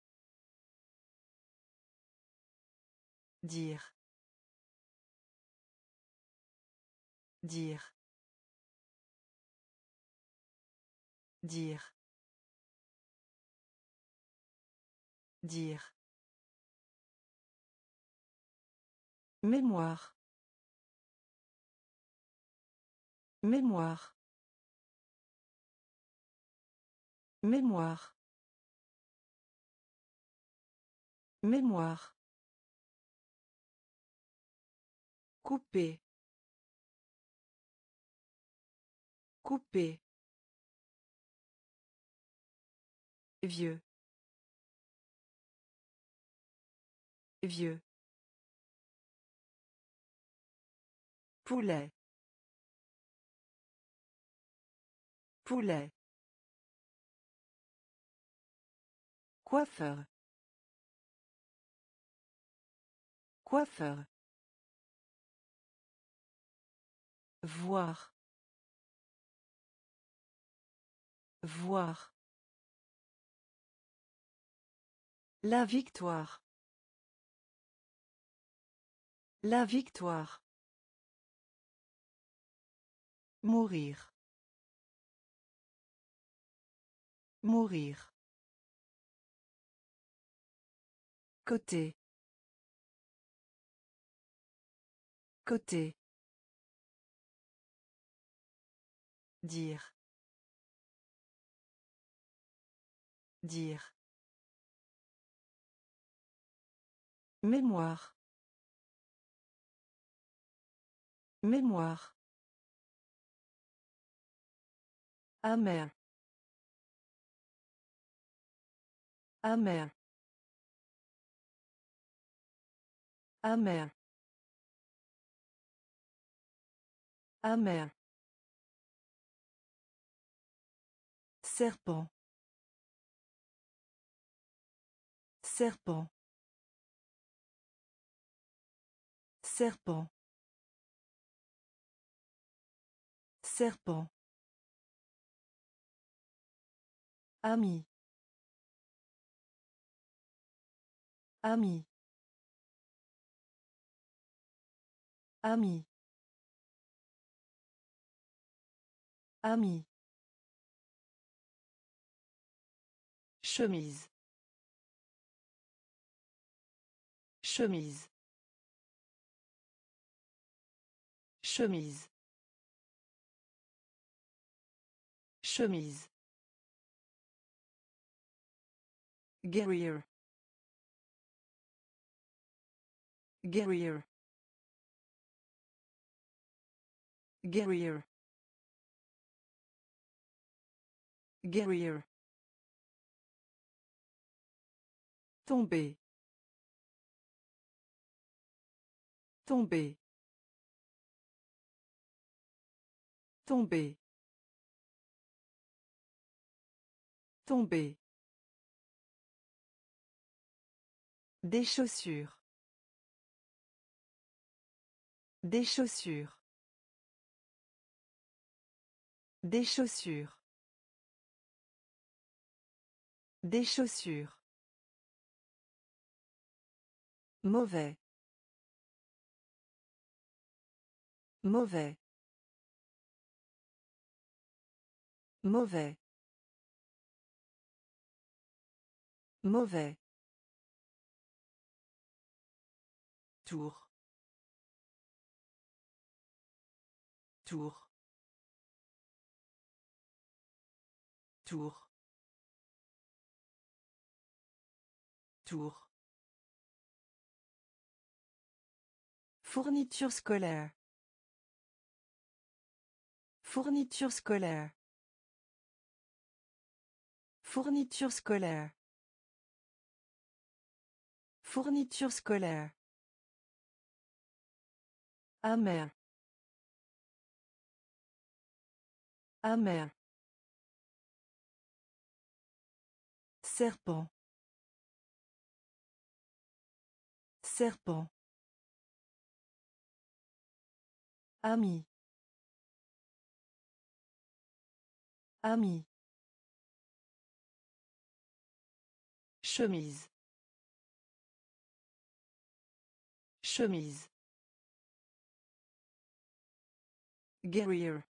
Dire. Dire. Dire. Dire. Mémoire. Mémoire. Mémoire. Mémoire. Couper. Couper. Vieux. Vieux. Poulet. Poulet. Coiffeur. Coiffeur. Voir. Voir. La victoire. La victoire. Mourir. Mourir. Côté. Côté. Dire. Dire. Mémoire. Mémoire. Amer. Amer. Amer. Amer. Serpent. Serpent. Serpent. Serpent. Ami. Ami. Ami. Ami. Chemise. Chemise. Chemise. Chemise. Guerrier. Guerrier. Guerrier. Guerrier. Tomber. Tomber. Tomber. Tomber. Des chaussures. Des chaussures. Des chaussures. Des chaussures. Mauvais. Mauvais. Mauvais. Mauvais. Tour. Tour. Tour. Tour. Fourniture scolaire. Fourniture scolaire. Fourniture scolaire. Fourniture scolaire. Amer. Amer. Serpent. Serpent. Ami. Ami. Chemise. Chemise. Guerrier.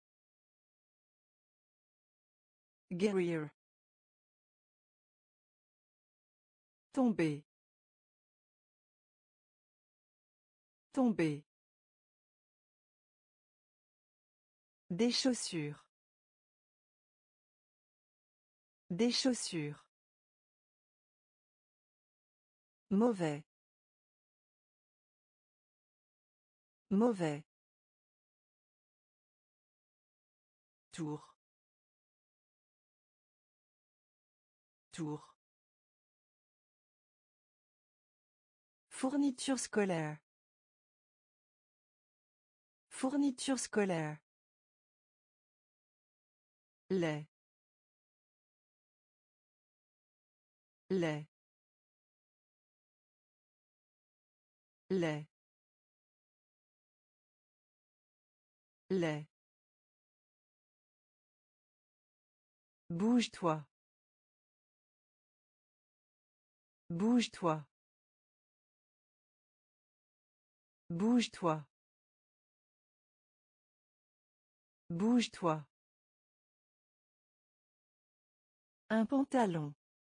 Guerrier. Tomber. Tomber. Des chaussures. Des chaussures. Mauvais. Mauvais. Tour. Tour. Fourniture scolaire. Fourniture scolaire. Lait. Lait. Lait. Lait. Bouge-toi. Bouge-toi. Bouge-toi. Bouge-toi. Un pantalon.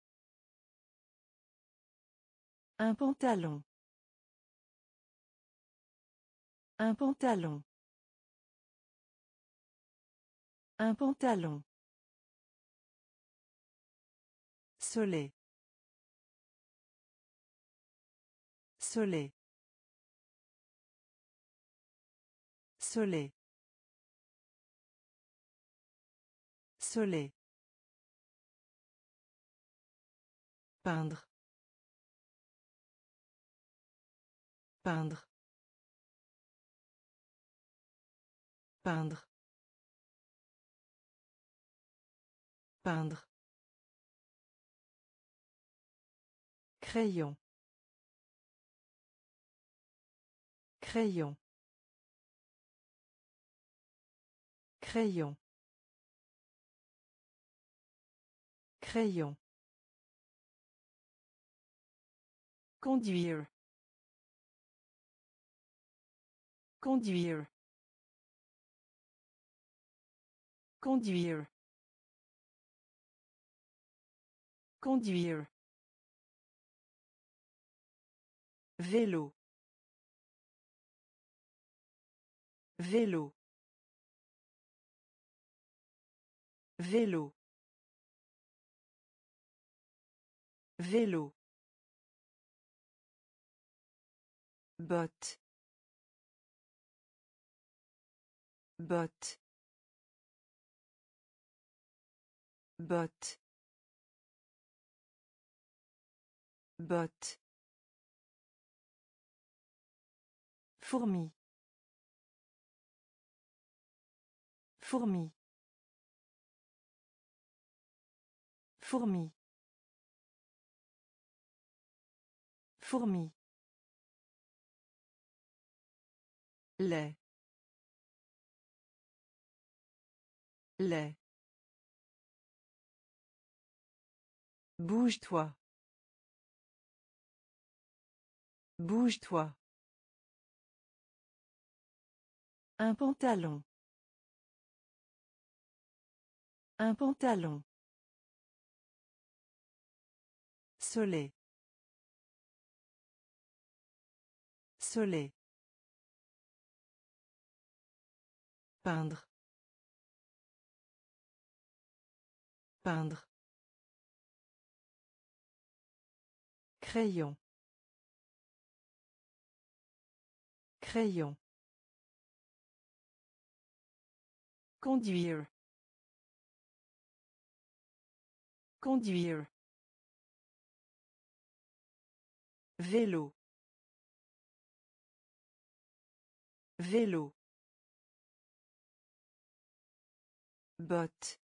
Un pantalon. Un pantalon. Un pantalon. Soleil. Soleil. Soleil. Soleil. Peindre. Peindre. Peindre. Peindre. Crayon. Crayon. Crayon. Crayon. Conduire. Conduire. Conduire. Conduire. Vélo. Vélo. Vélo. Vélo. Botte. Botte. Botte. Botte. Fourmi. Fourmi. Fourmi. Fourmi. Lait. Lait. Bouge-toi. Bouge-toi. Un pantalon. Un pantalon. Soleil. Soleil. Peindre. Peindre. Crayon. Crayon. Conduire. Conduire. Vélo. Vélo. Botte.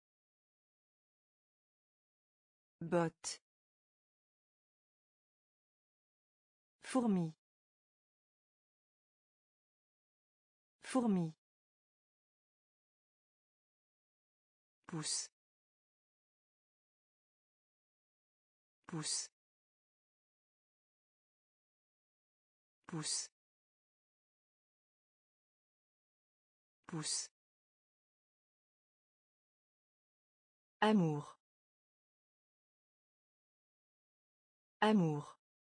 Botte. Fourmi. Fourmi. Pousse. Pousse. Pousse. Pousse. Amour. Amour.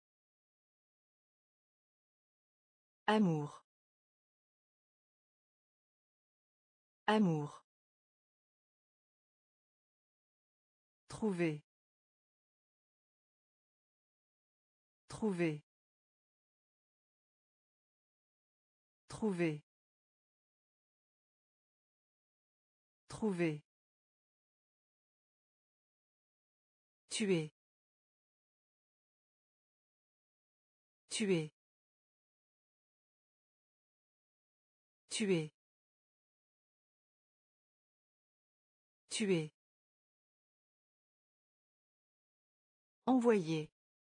Amour. Amour. Trouver. Trouver. Trouver. Trouver. Tuer. Tuer. Tuer. Tuer. Envoyer.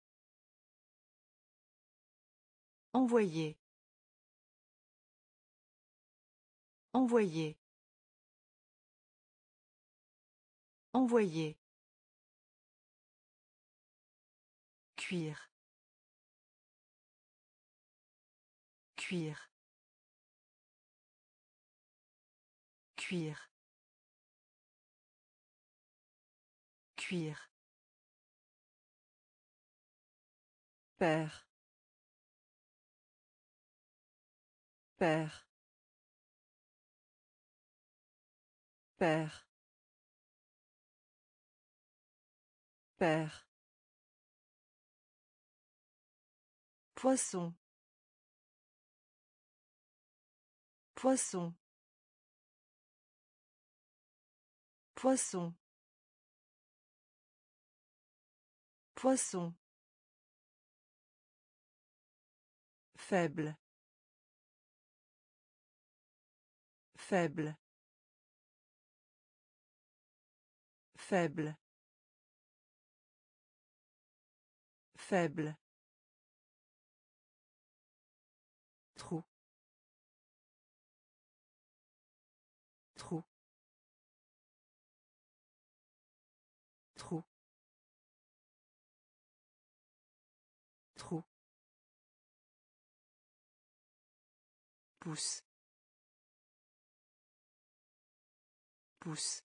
Envoyer. Envoyer. Envoyer. Cuire. Cuire. Cuire. Cuire. Père. Père. Père. Père. Poisson. Poisson. Poisson. Poisson. Faible. Faible. Faible. Faible. Trou. Trou. Trou. Trou. Pousse. Pousse.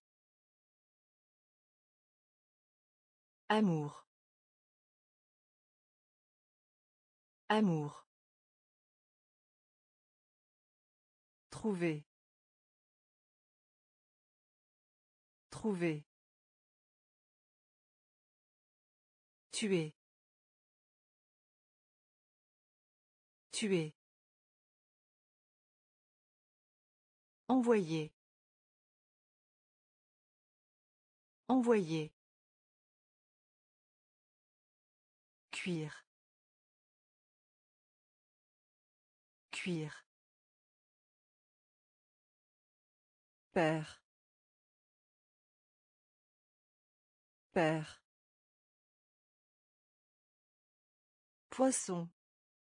Amour. Amour. Trouver. Trouver. Tuer. Tuer. Envoyer. Envoyer. Cuire. Cuire. Père. Père. Poisson.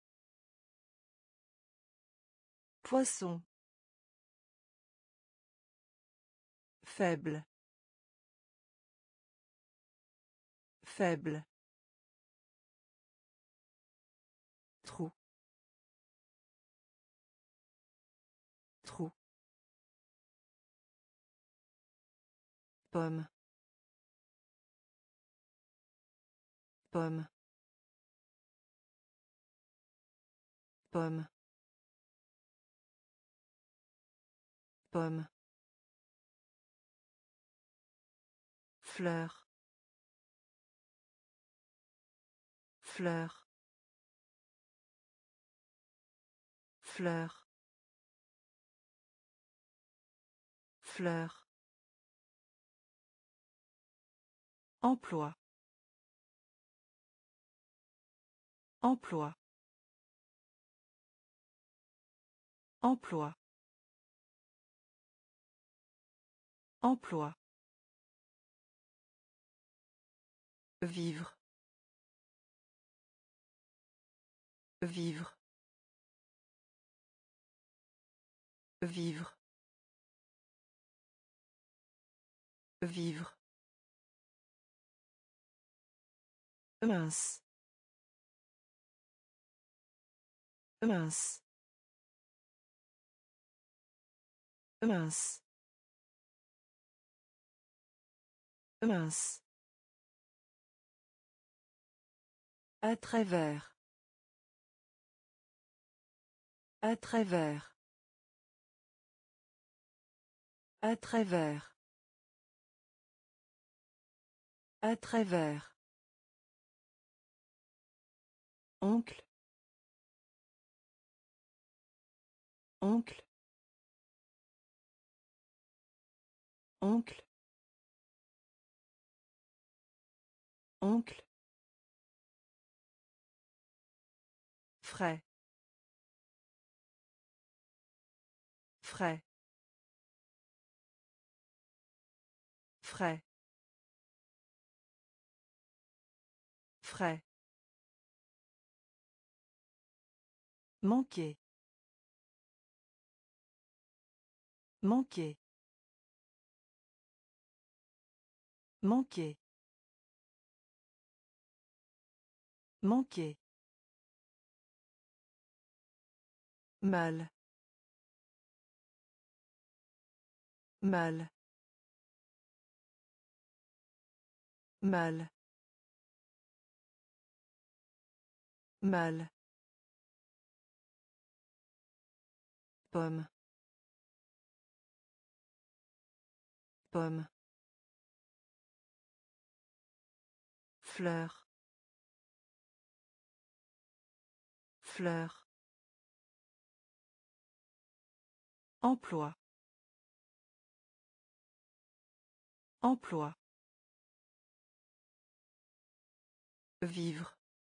Poisson. Faible. Faible. Trou. Trou. Pomme. Pomme. Pomme. Pomme. Fleur. Fleur. Fleur. Fleur. Emploi. Emploi. Emploi. Emploi. Vivre. Vivre. Vivre. Vivre. Mince. Mince. Mince. Mince. À travers. À travers. À travers. À travers. Oncle. Oncle. Oncle. Oncle. Frais. Frais. Frais. Frais. Manquer. Manquer. Manquer. Manquer. Mal. Mal. Mal. Mal. Pomme. Pomme. Fleur. Fleur. Emploi. Emploi. Vivre.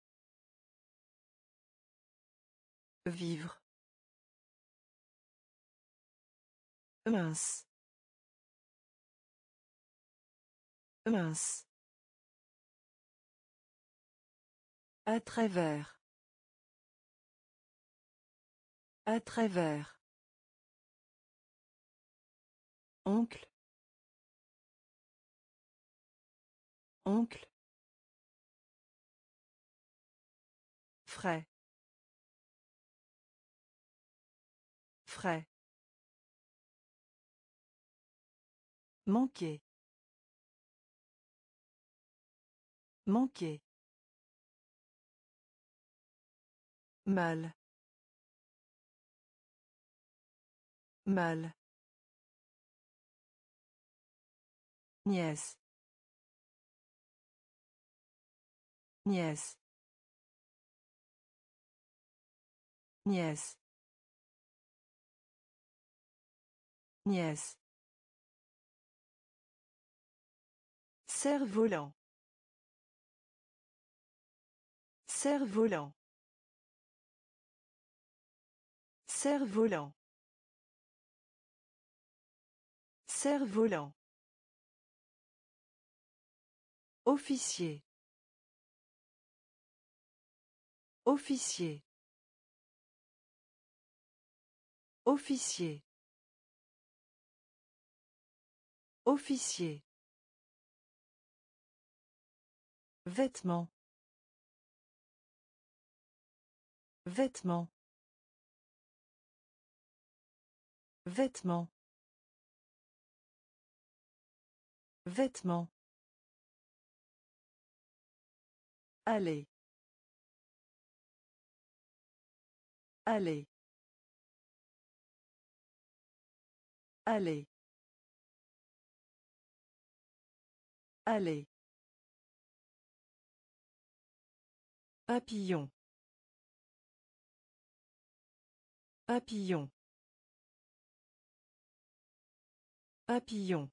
Vivre. Mince. Mince. À travers. À travers. Oncle. Oncle. Frais. Frais. Manquer. Manquer. Mal. Mal. Nièce. Nièce. Nièce. Nièce. Cerf-volant. Cerf-volant. Cerf-volant. Cerf-volant. Officier. Officier. Officier. Officier. Vêtements. Vêtements. Vêtements. Vêtements. Aller. Aller. Aller. Aller. Papillon. Papillon. Papillon.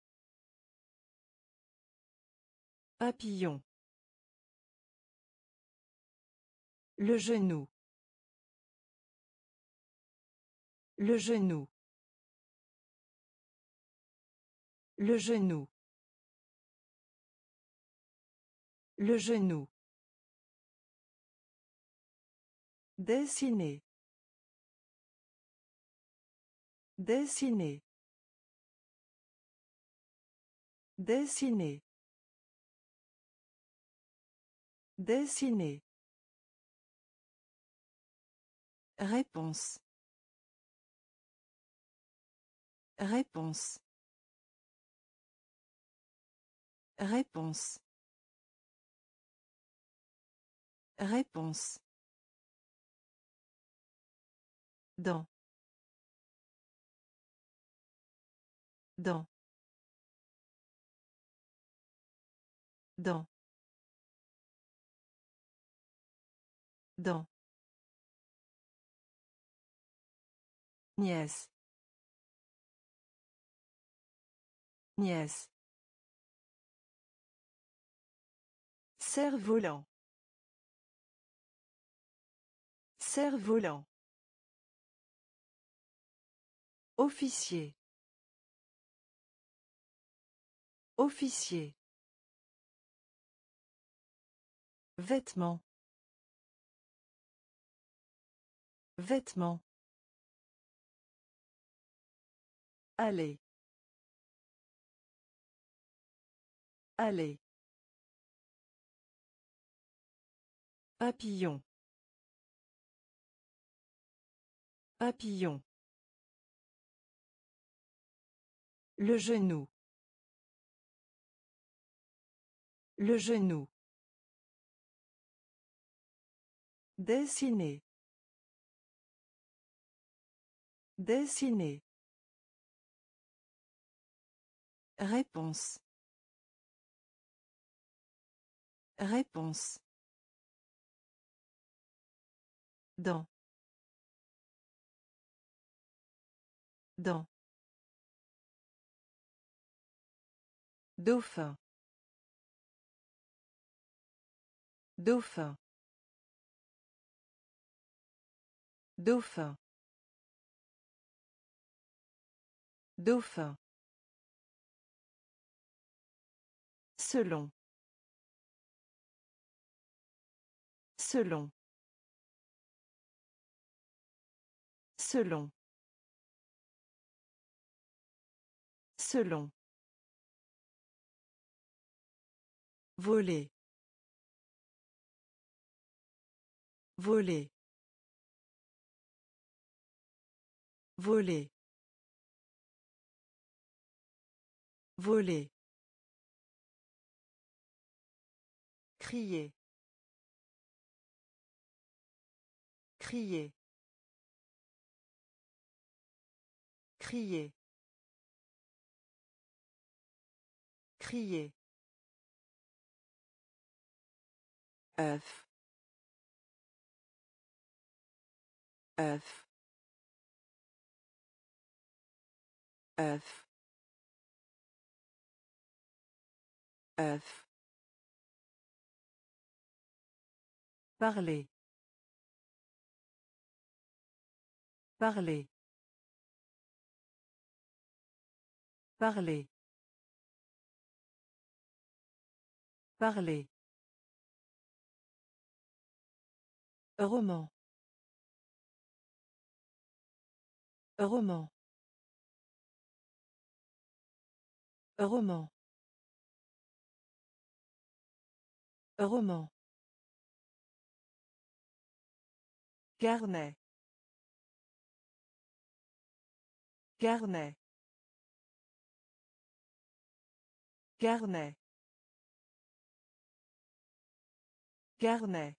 Papillon. Le genou. Le genou. Le genou. Le genou. Dessiner. Dessiner. Dessiner. Dessiner. Réponse. Réponse. Réponse. Réponse. Dans. Dans. Dans. Dans. Nièce. Nièce. Cerf-volant. Cerf-volant. Officier. Officier. Vêtements. Vêtements. Aller. Aller. Papillon. Papillon. Le genou. Le genou. Dessiner. Dessiner. Réponse. Réponse. Dans. Dans. Dauphin. Dauphin. Dauphin. Dauphin. Selon. Selon. Selon. Selon. Voler. Voler. Voler. Voler. Crier. Crier. Crier. Crier. œuf, œuf, œuf, œuf. Parler. Parler. Parler. Parler. Roman. Roman. Roman. Roman. Carnet. Carnet. Carnet. Carnet.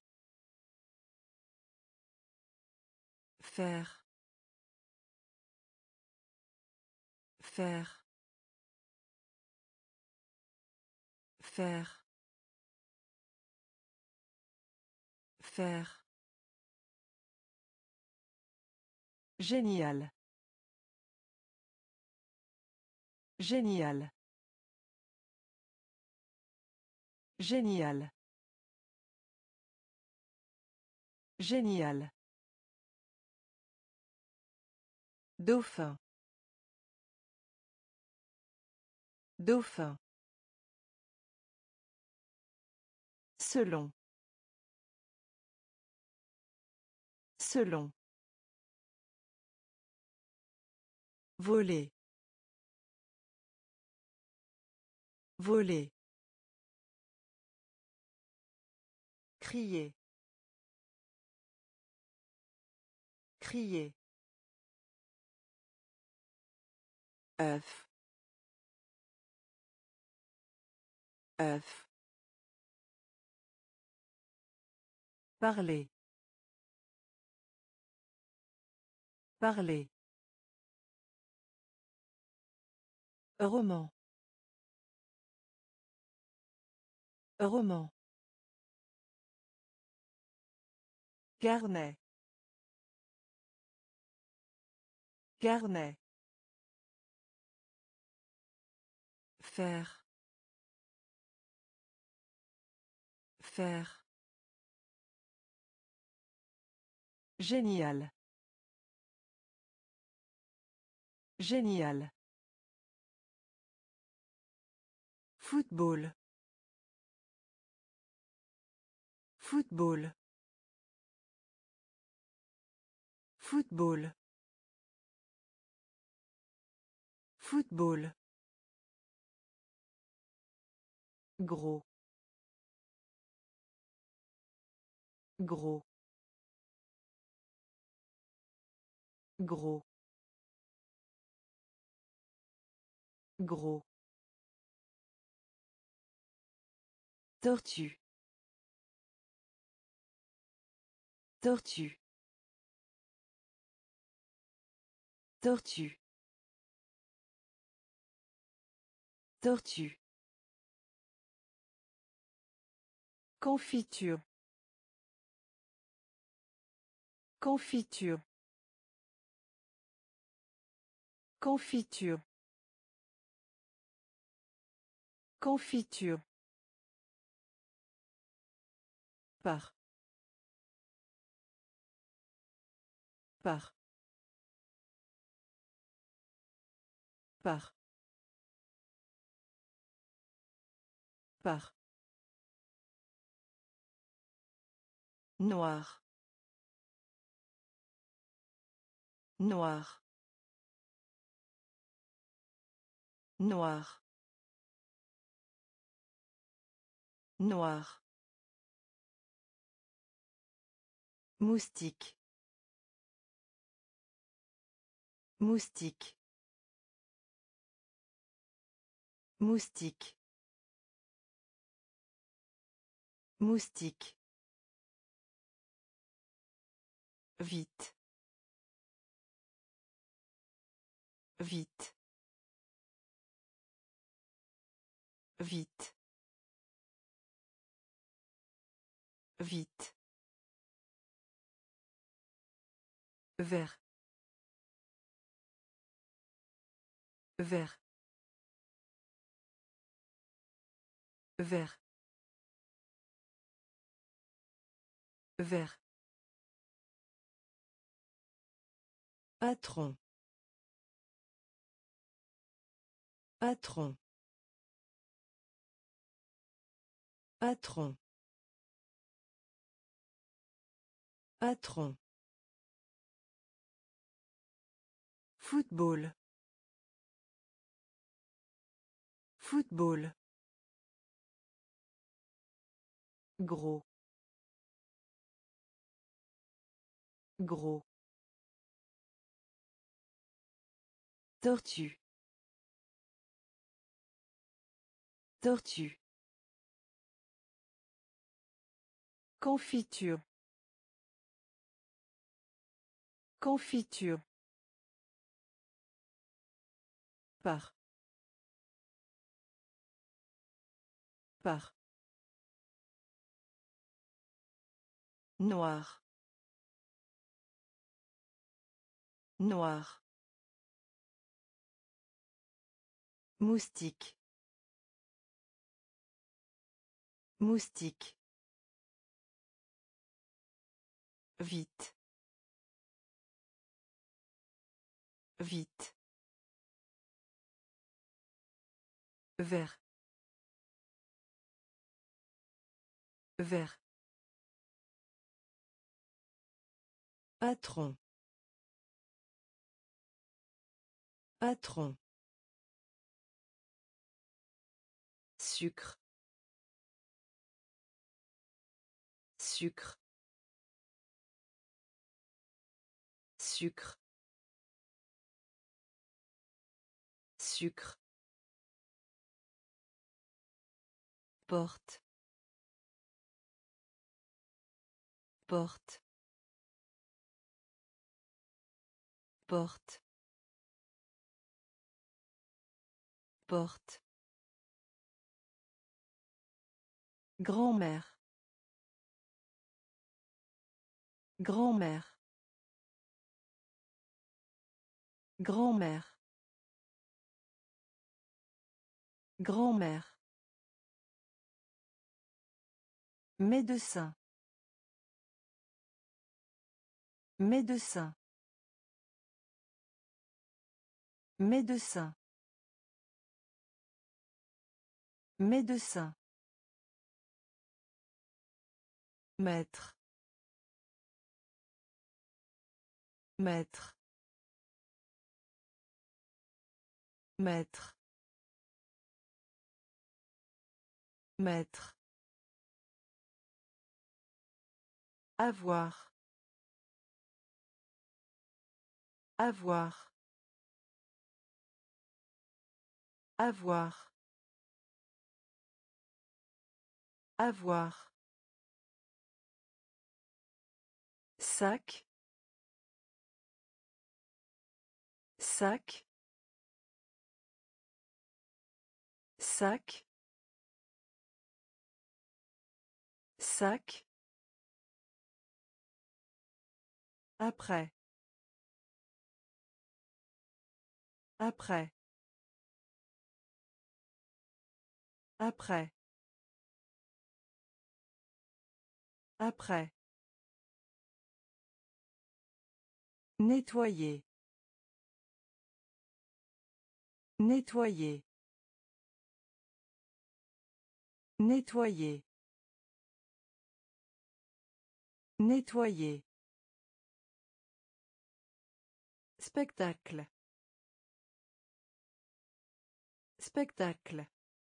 Faire. Faire. Faire. Faire. Génial. Génial. Génial. Génial. Dauphin. Dauphin. Selon. Selon. Voler. Voler. Crier. Crier. œuf, œuf. Parler. Parler. Roman. Roman. Carnet. Carnet. Faire. Faire. Génial. Génial. Football. Football. Football. Football. Gros. Gros. Gros. Gros. Tortue. Tortue. Tortue. Tortue. Confiture. Confiture. Confiture. Confiture. Par. Par. Par. Par. Noir. Noir. Noir. Noir. Moustique. Moustique. Moustique. Moustique. Vite. Vite. Vite. Vite. Vert. Vert. Vert. Vert. Patron. Patron. Patron. Patron. Football. Football. Gros. Gros. Tortue. Tortue. Confiture. Confiture. Par. Par. Noir. Noir. Moustique. Moustique. Vite. Vite. Vert. Vert. Patron. Patron. Sucre. Sucre. Sucre. Sucre. Porte. Porte. Porte. Porte. Grand-mère. Grand-mère. Grand-mère. Grand-mère. Médecin. Médecin. Médecin. Médecin. Maître. Maître. Maître. Maître. Avoir. Avoir. Avoir. Avoir. Sac. Sac. Sac. Sac. Après. Après. Après. Après. Nettoyer. Nettoyer. Nettoyer. Nettoyer. Spectacle. Spectacle.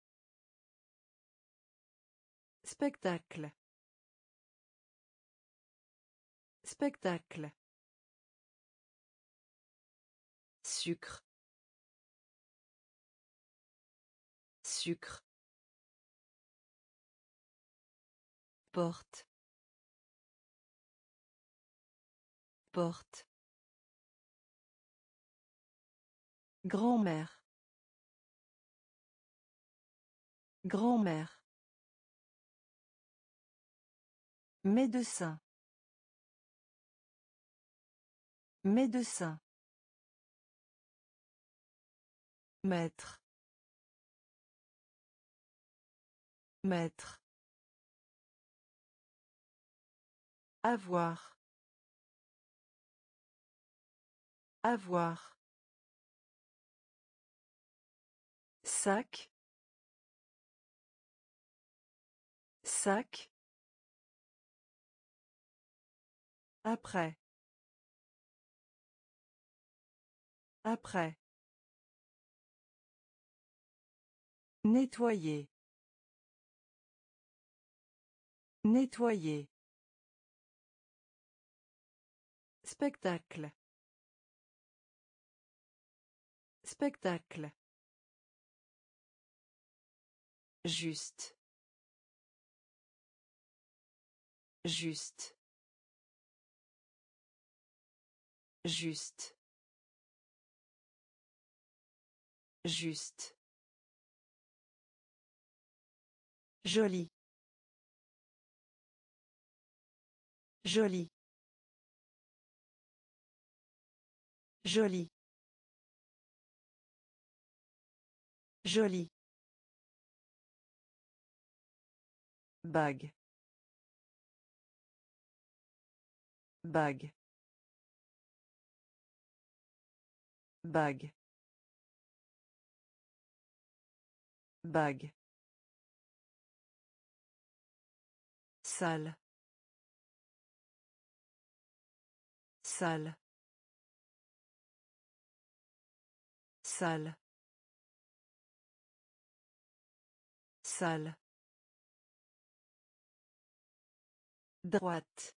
Spectacle. Spectacle. Sucre. Sucre. Porte. Porte. Grand-mère. Grand-mère. Médecin. Médecin. Maître. Maître. Avoir. Avoir. Sac. Sac. Après. Après. Nettoyer. Nettoyer. Spectacle. Spectacle. Juste. Juste. Juste. Juste. Joli. Joli. Joli. Joli. Bague. Bague. Bague. Bague. Salle. Salle. Salle. Salle. Droite.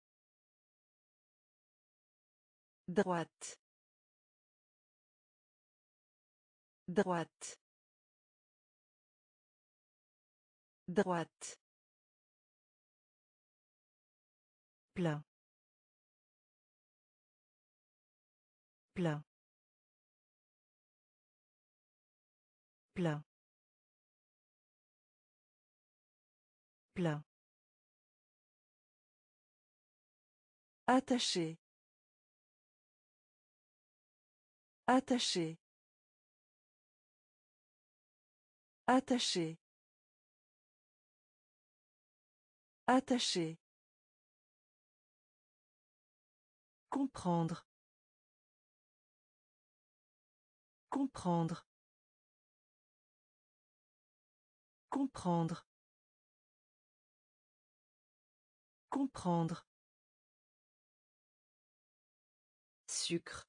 Droite. Droite. Droite. Plein. Plein. Plein. Plein. Attaché. Attaché. Attaché. Attaché. Comprendre. Comprendre. Comprendre. Comprendre. Sucre.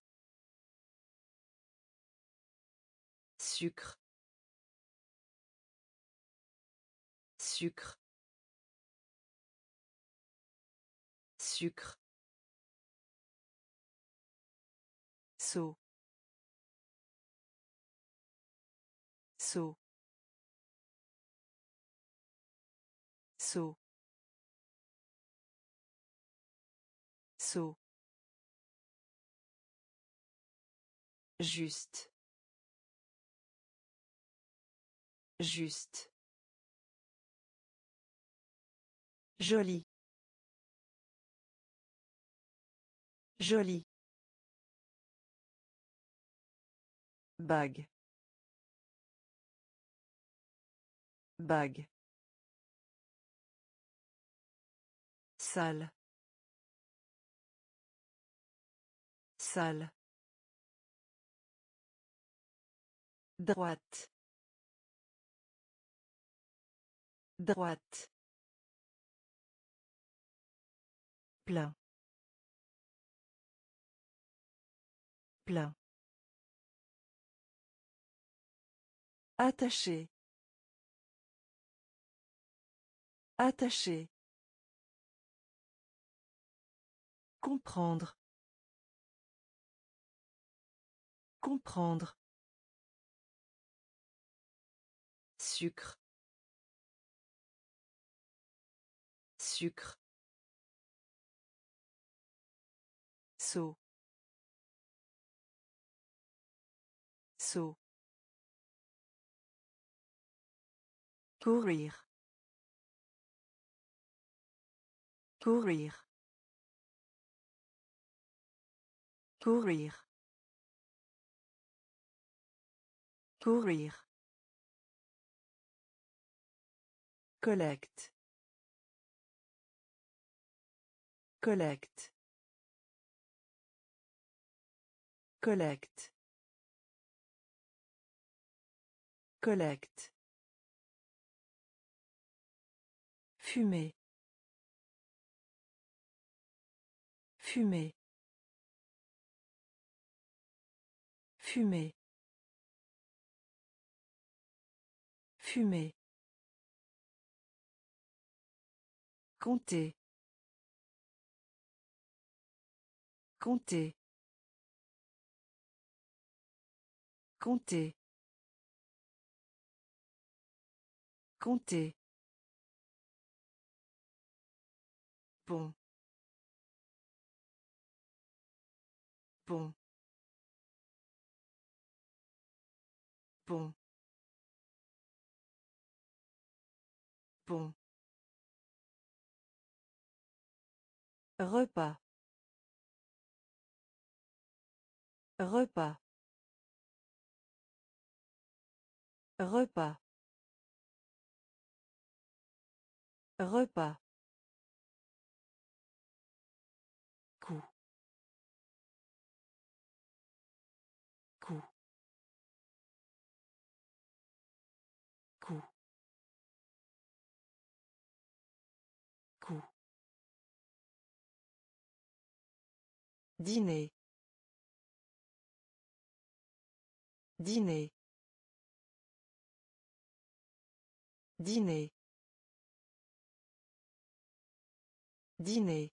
Sucre. Sucre. Sucre. Saut. Saut. Saut. Saut. Juste. Juste. Joli. Joli. Bague. Bague. Salle. Salle. Droite. Droite. Plein. Plein. Attaché. Attaché. Comprendre. Comprendre. Sucre. Sucre. Saut. Saut. Courir. Courir. Courir. Courir. Collecte. Collecte. Collecte. Collecte. Fumer. Fumer. Fumer. Fumer. Compter. Compter. Compter. Compter. Pont. Pont. Pont. Pont. Repas. Repas. Repas. Repas. Coup. Coup. Coup. Coup. Dîner. Dîner. Dîner. Dîner.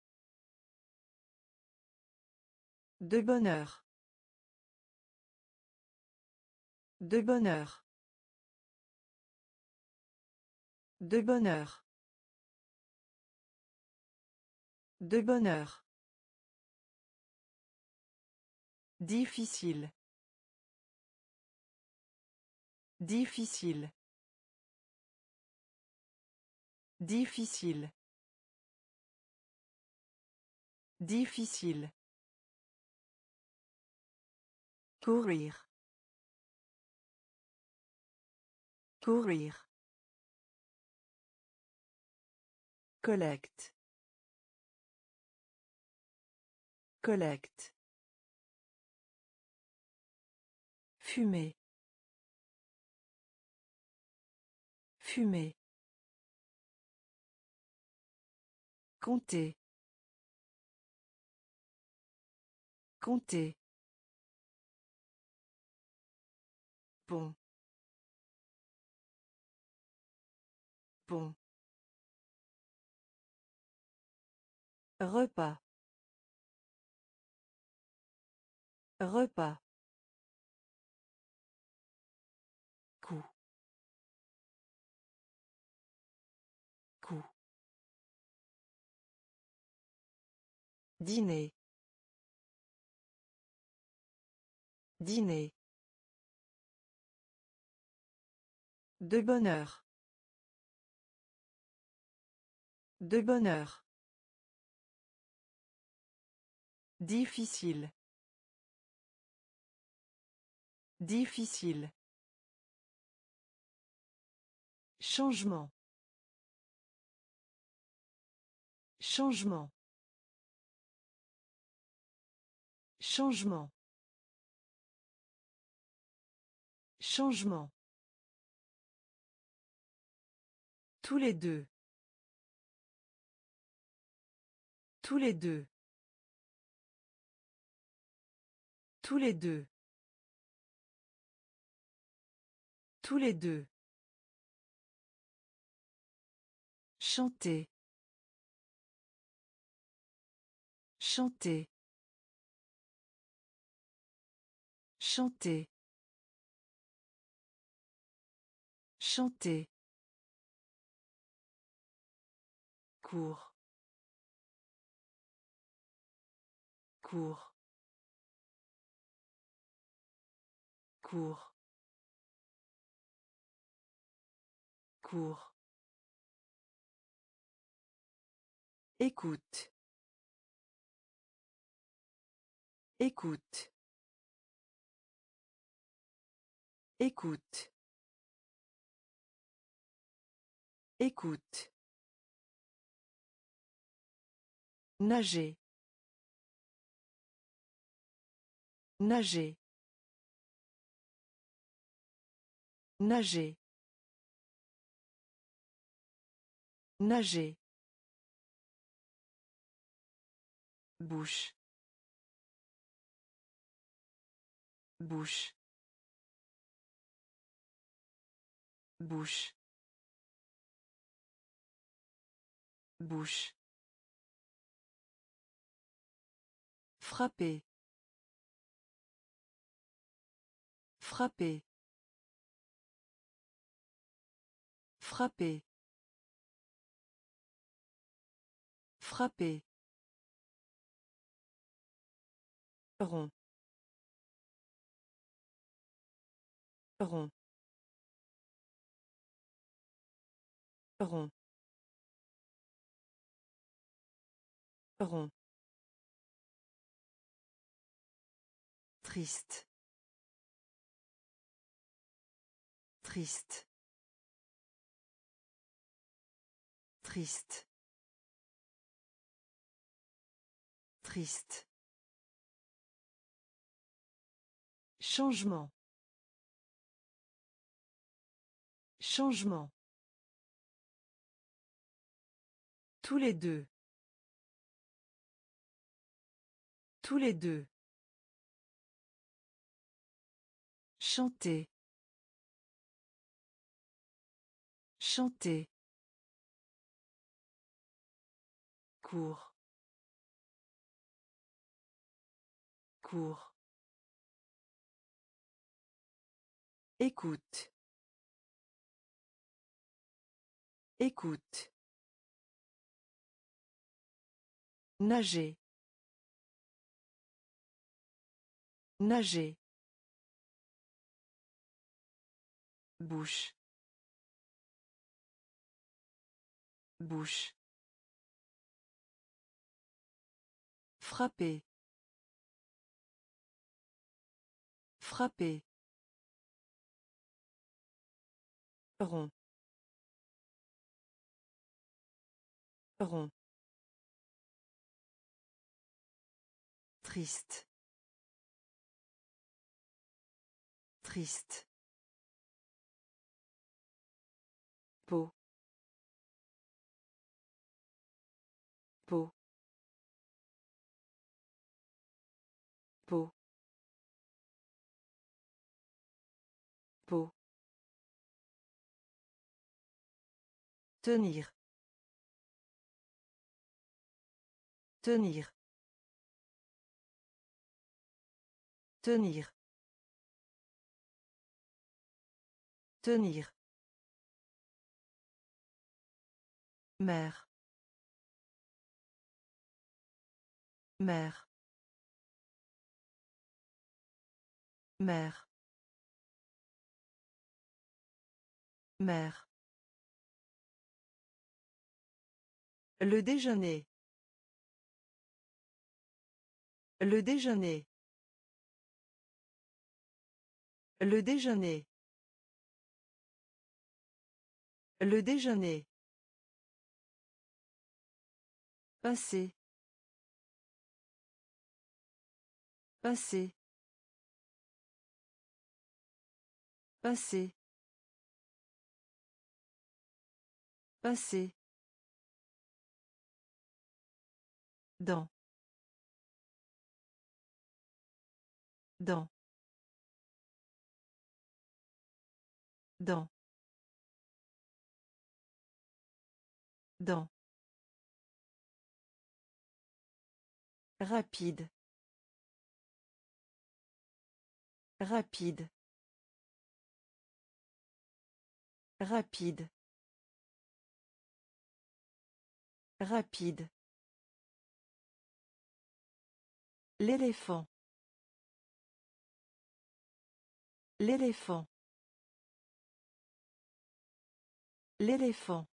De bonheur. De bonheur. De bonheur. De bonheur. Difficile. Difficile. Difficile. Difficile. Courir. Courir. Collecte. Collecte. Fumer. Fumer. Compter. Compter. Pont. Pont. Repas. Repas. Coup. Coup. Dîner. Dîner. De bonheur. De bonheur. Difficile. Difficile. Changement. Changement. Changement. Changement. Tous les deux. Tous les deux. Tous les deux. Tous les deux. Chanter. Chanter. Chanter. Chanter. Cours. Cours. Cours. Cours. Écoute. Écoute. Écoute. Écoute. Nager. Nager. Nager. Nager. Bouche. Bouche. Bouche. Bouche. Frapper. Frapper. Frapper. Frapper. Rond. Rond. Rond. Rond. Triste. Triste. Triste. Triste. Changement. Changement. Tous les deux. Tous les deux. Chanter. Chanter. Cours. Cours. Écoute. Écoute. Nager. Nager. Bouche. Bouche. Frapper. Frapper. Rond. Rond. Triste. Triste. Peau. Peau. Peau. Peau. Tenir. Tenir. Tenir. Tenir. Mère. Mère. Mère. Mère. Le déjeuner. Le déjeuner. Le déjeuner. Le déjeuner. Passer. Passer. Passer. Passer. Dans. Dans. Dans. Dans. Rapide. Rapide. Rapide. Rapide. L'éléphant. L'éléphant. L'éléphant.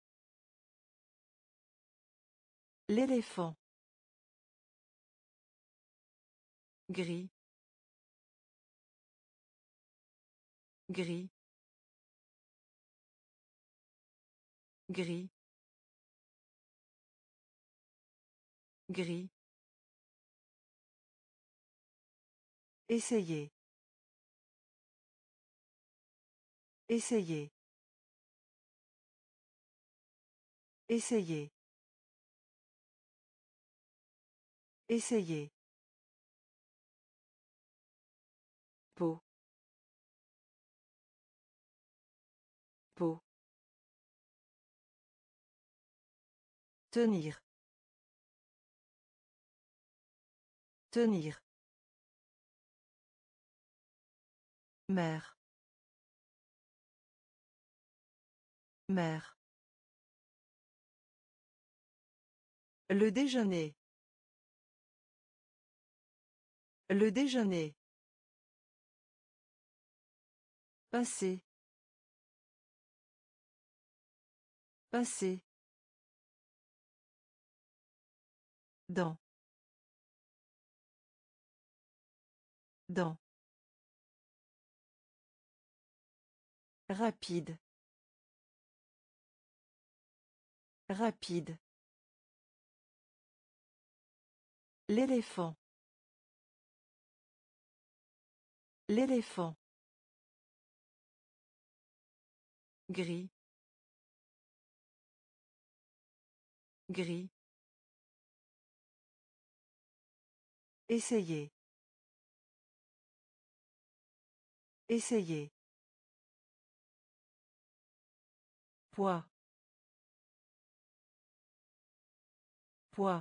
L'éléphant. Gris. Gris. Gris. Gris. Essayez. Essayez. Essayez. Essayez. Peau. Peau. Tenir. Tenir. Mère. Mère. Le déjeuner. Le déjeuner. Passer. Passer. Dans. Dans. Rapide. Rapide. L'éléphant. L'éléphant. Gris. Gris. Essayez. Essayez. Poids. Poids.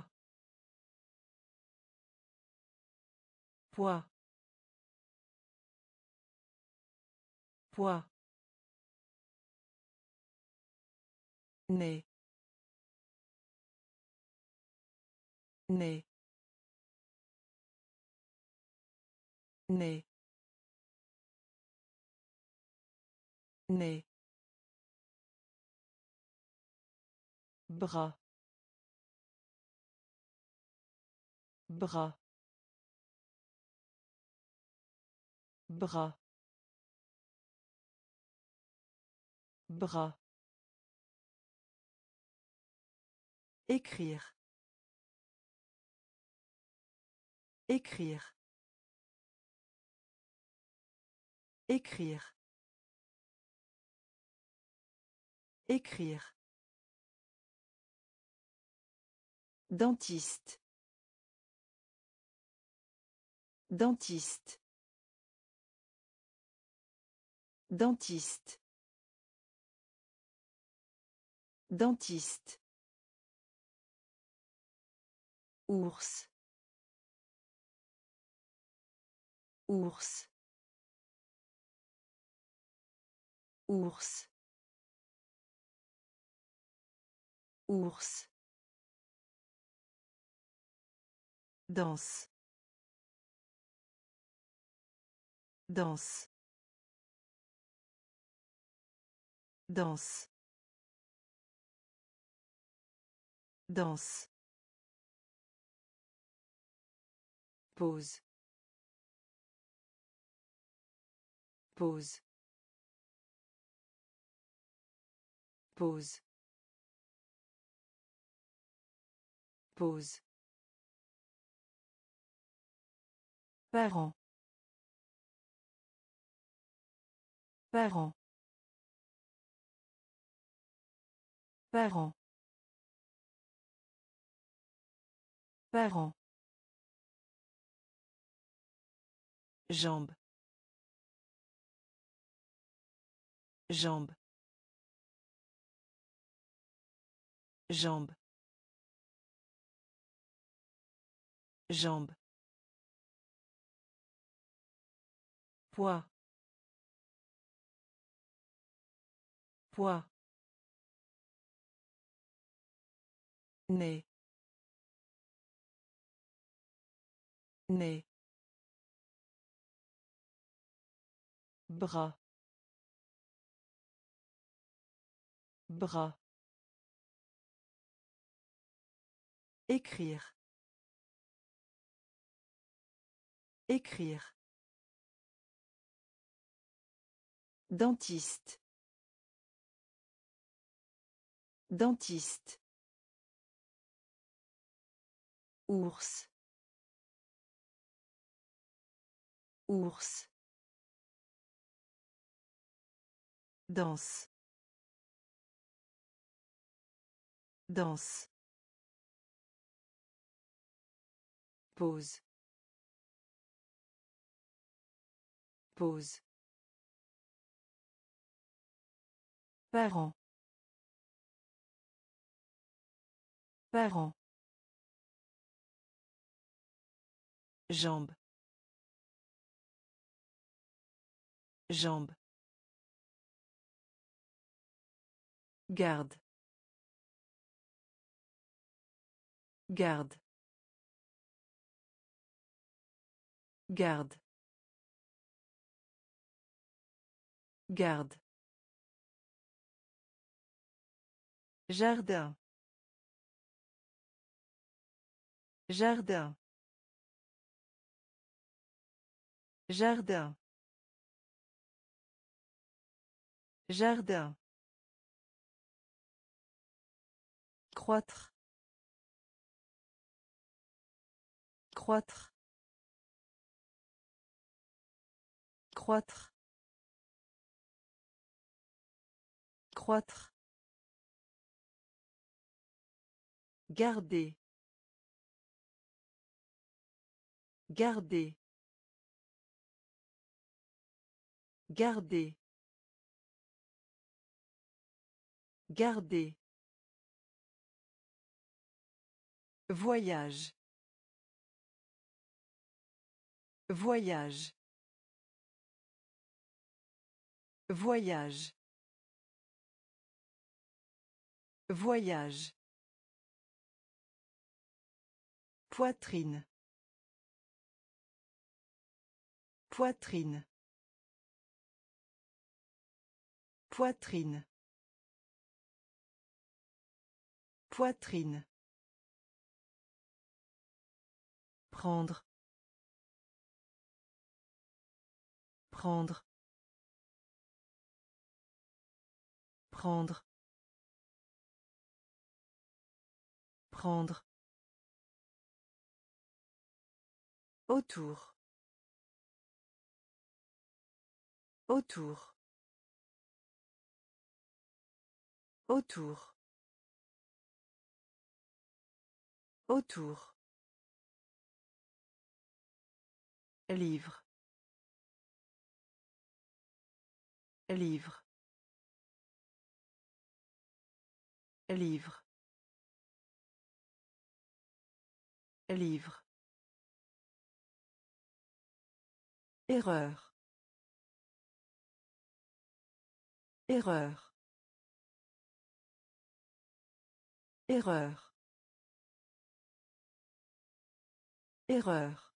Poids. Poids. Né. Né. Né. Né. Bras. Bras. Bras. Bras. Écrire. Écrire. Écrire. Écrire. Dentiste. Dentiste. Dentiste. Dentiste. Ours. Ours. Ours. Ours. Danse. Danse. Danse. Danse. Pause. Pause. Pause. Pause. Parents. Parents. Parents. Parents. Jambe. Jambe. Jambe. Jambe. Poids. Poids. Né. Né. Bras. Bras. Écrire. Écrire. Dentiste. Dentiste. Ours. Ours. Danse. Danse. Pause. Pause. Parent. Parent. Jambe. Jambe. Garde. Garde. Garde. Garde. Jardin. Jardin. Jardin. Jardin. Croître. Croître. Croître. Croître. Garder. Garder. Garder. Garder. Voyage. Voyage. Voyage. Voyage. Poitrine. Poitrine. Poitrine. Poitrine. Prendre. Prendre. Prendre. Prendre. Autour. Autour. Autour. Autour. Livre. Livre. Livre. Livre. Erreur. Erreur. Erreur. Erreur.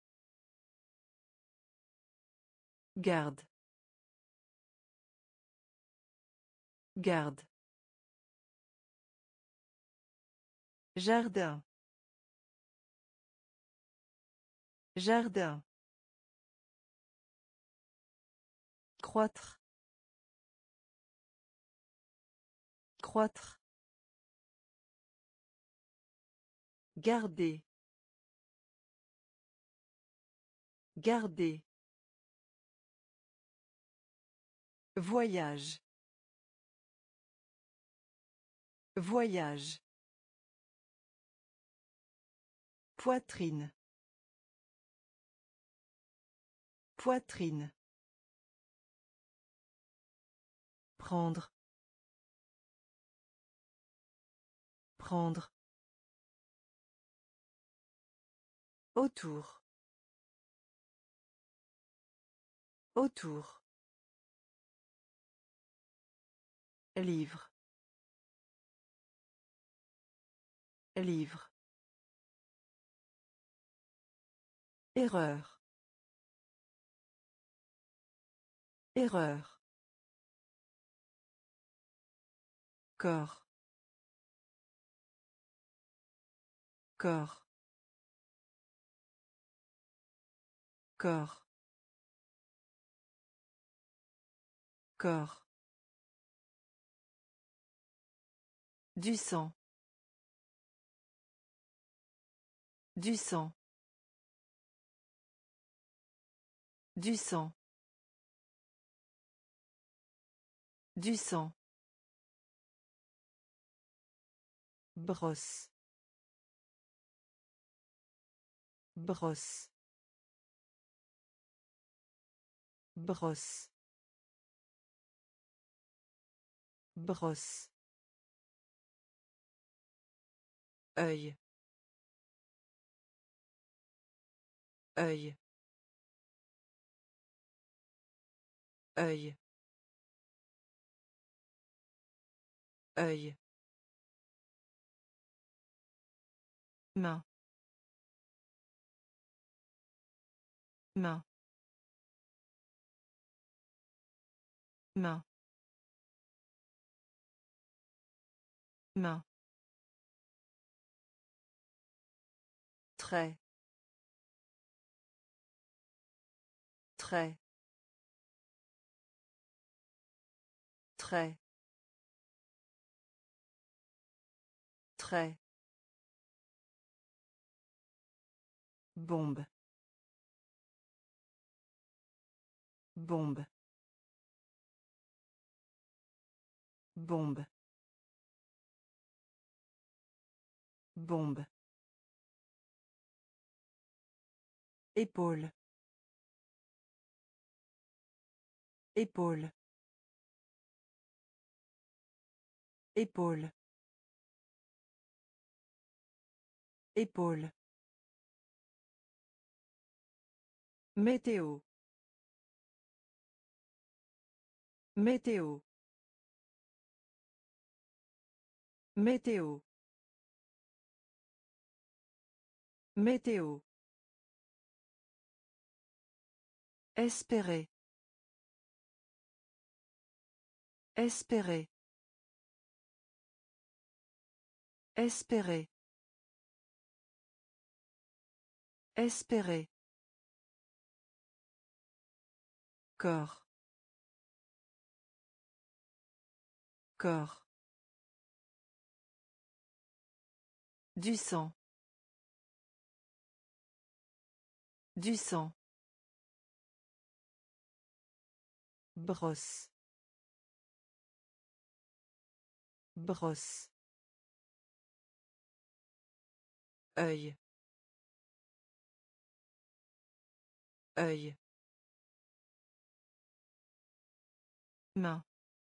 Garde. Garde. Jardin. Jardin. Croître. Croître. Garder. Garder. Voyage. Voyage. Poitrine. Poitrine. Prendre. Prendre. Autour. Autour. Livre. Livre. Erreur. Erreur. Corps. Corps. Corps. Corps. Du sang. Du sang. Du sang. Du sang. Brosse. Brosse. Brosse. Brosse. Œil. Œil. Œil. Œil. Main. Main. Main. Main. Trait. Trait. Trait. Trait. Bombe. Bombe. Bombe. Bombe. Épaule. Épaule. Épaule. Épaule. Météo. Météo. Météo. Météo. Espérer. Espérer. Espérer. Espérer. Corps. Corps. Du sang. Du sang. Brosse. Brosse. Œil. Œil. Main.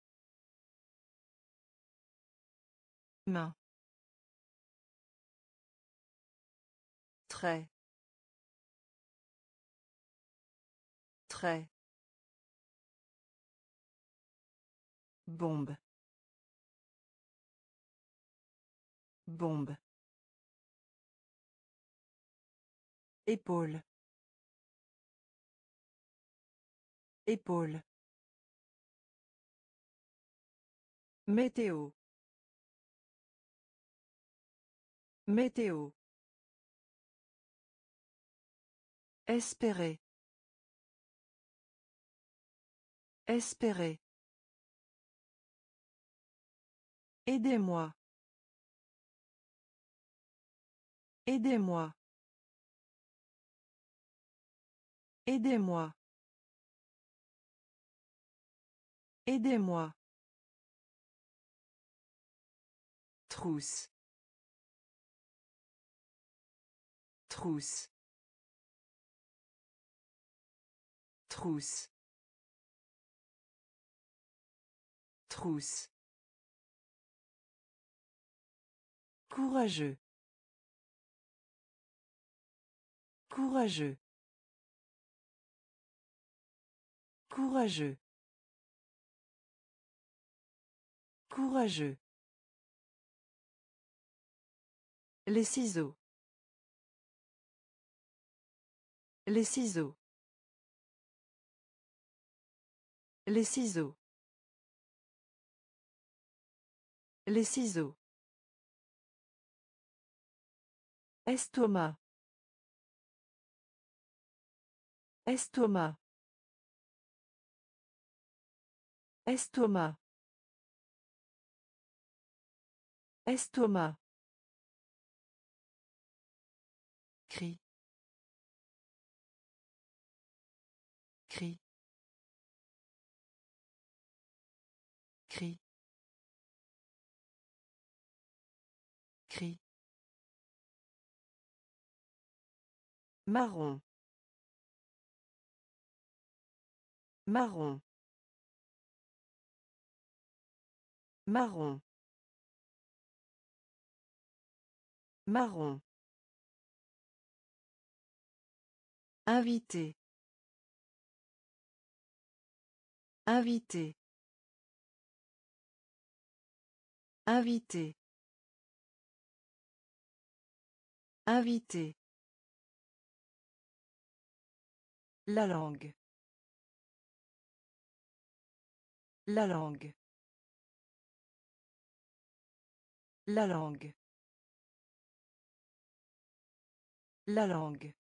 Main. Trait. Trait. Bombe. Bombe. Épaule. Épaule. Météo. Météo. Espérer. Espérer. Aidez-moi. Aidez-moi. Aidez-moi. Aidez-moi. Trousse. Trousse. Trousse. Trousse. Courageux. Courageux. Courageux. Courageux. Les ciseaux. Les ciseaux. Les ciseaux. Les ciseaux. Estomac. Estomac. Estomac. Estomac. Cri. Cri. Cri. Cri. Marron. Marron. Marron. Marron. Invité. Invité. Invité. Invité. La langue. La langue. La langue. La langue.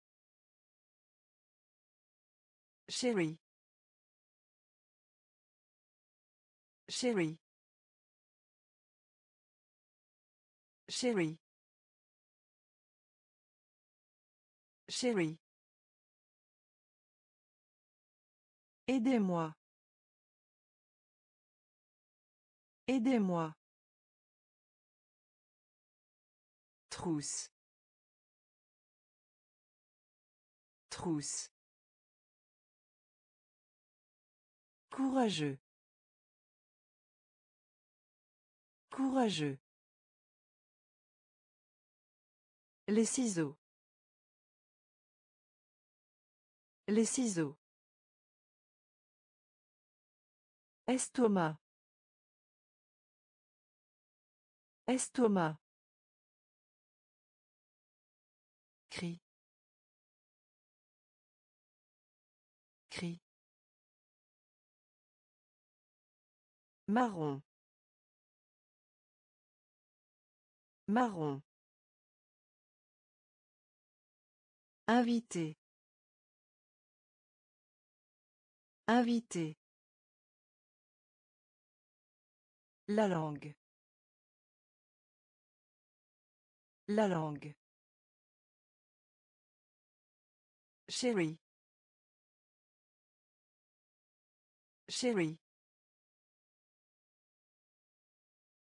Chérie. Chérie. Chérie. Chérie. Aidez-moi. Aidez-moi. Trousse. Trousse. Courageux. Courageux. Les ciseaux. Les ciseaux. Estomac. Estomac. Cri. Cri. Marron. Marron. Invité. Invité. La langue. La langue. Chérie. Chérie.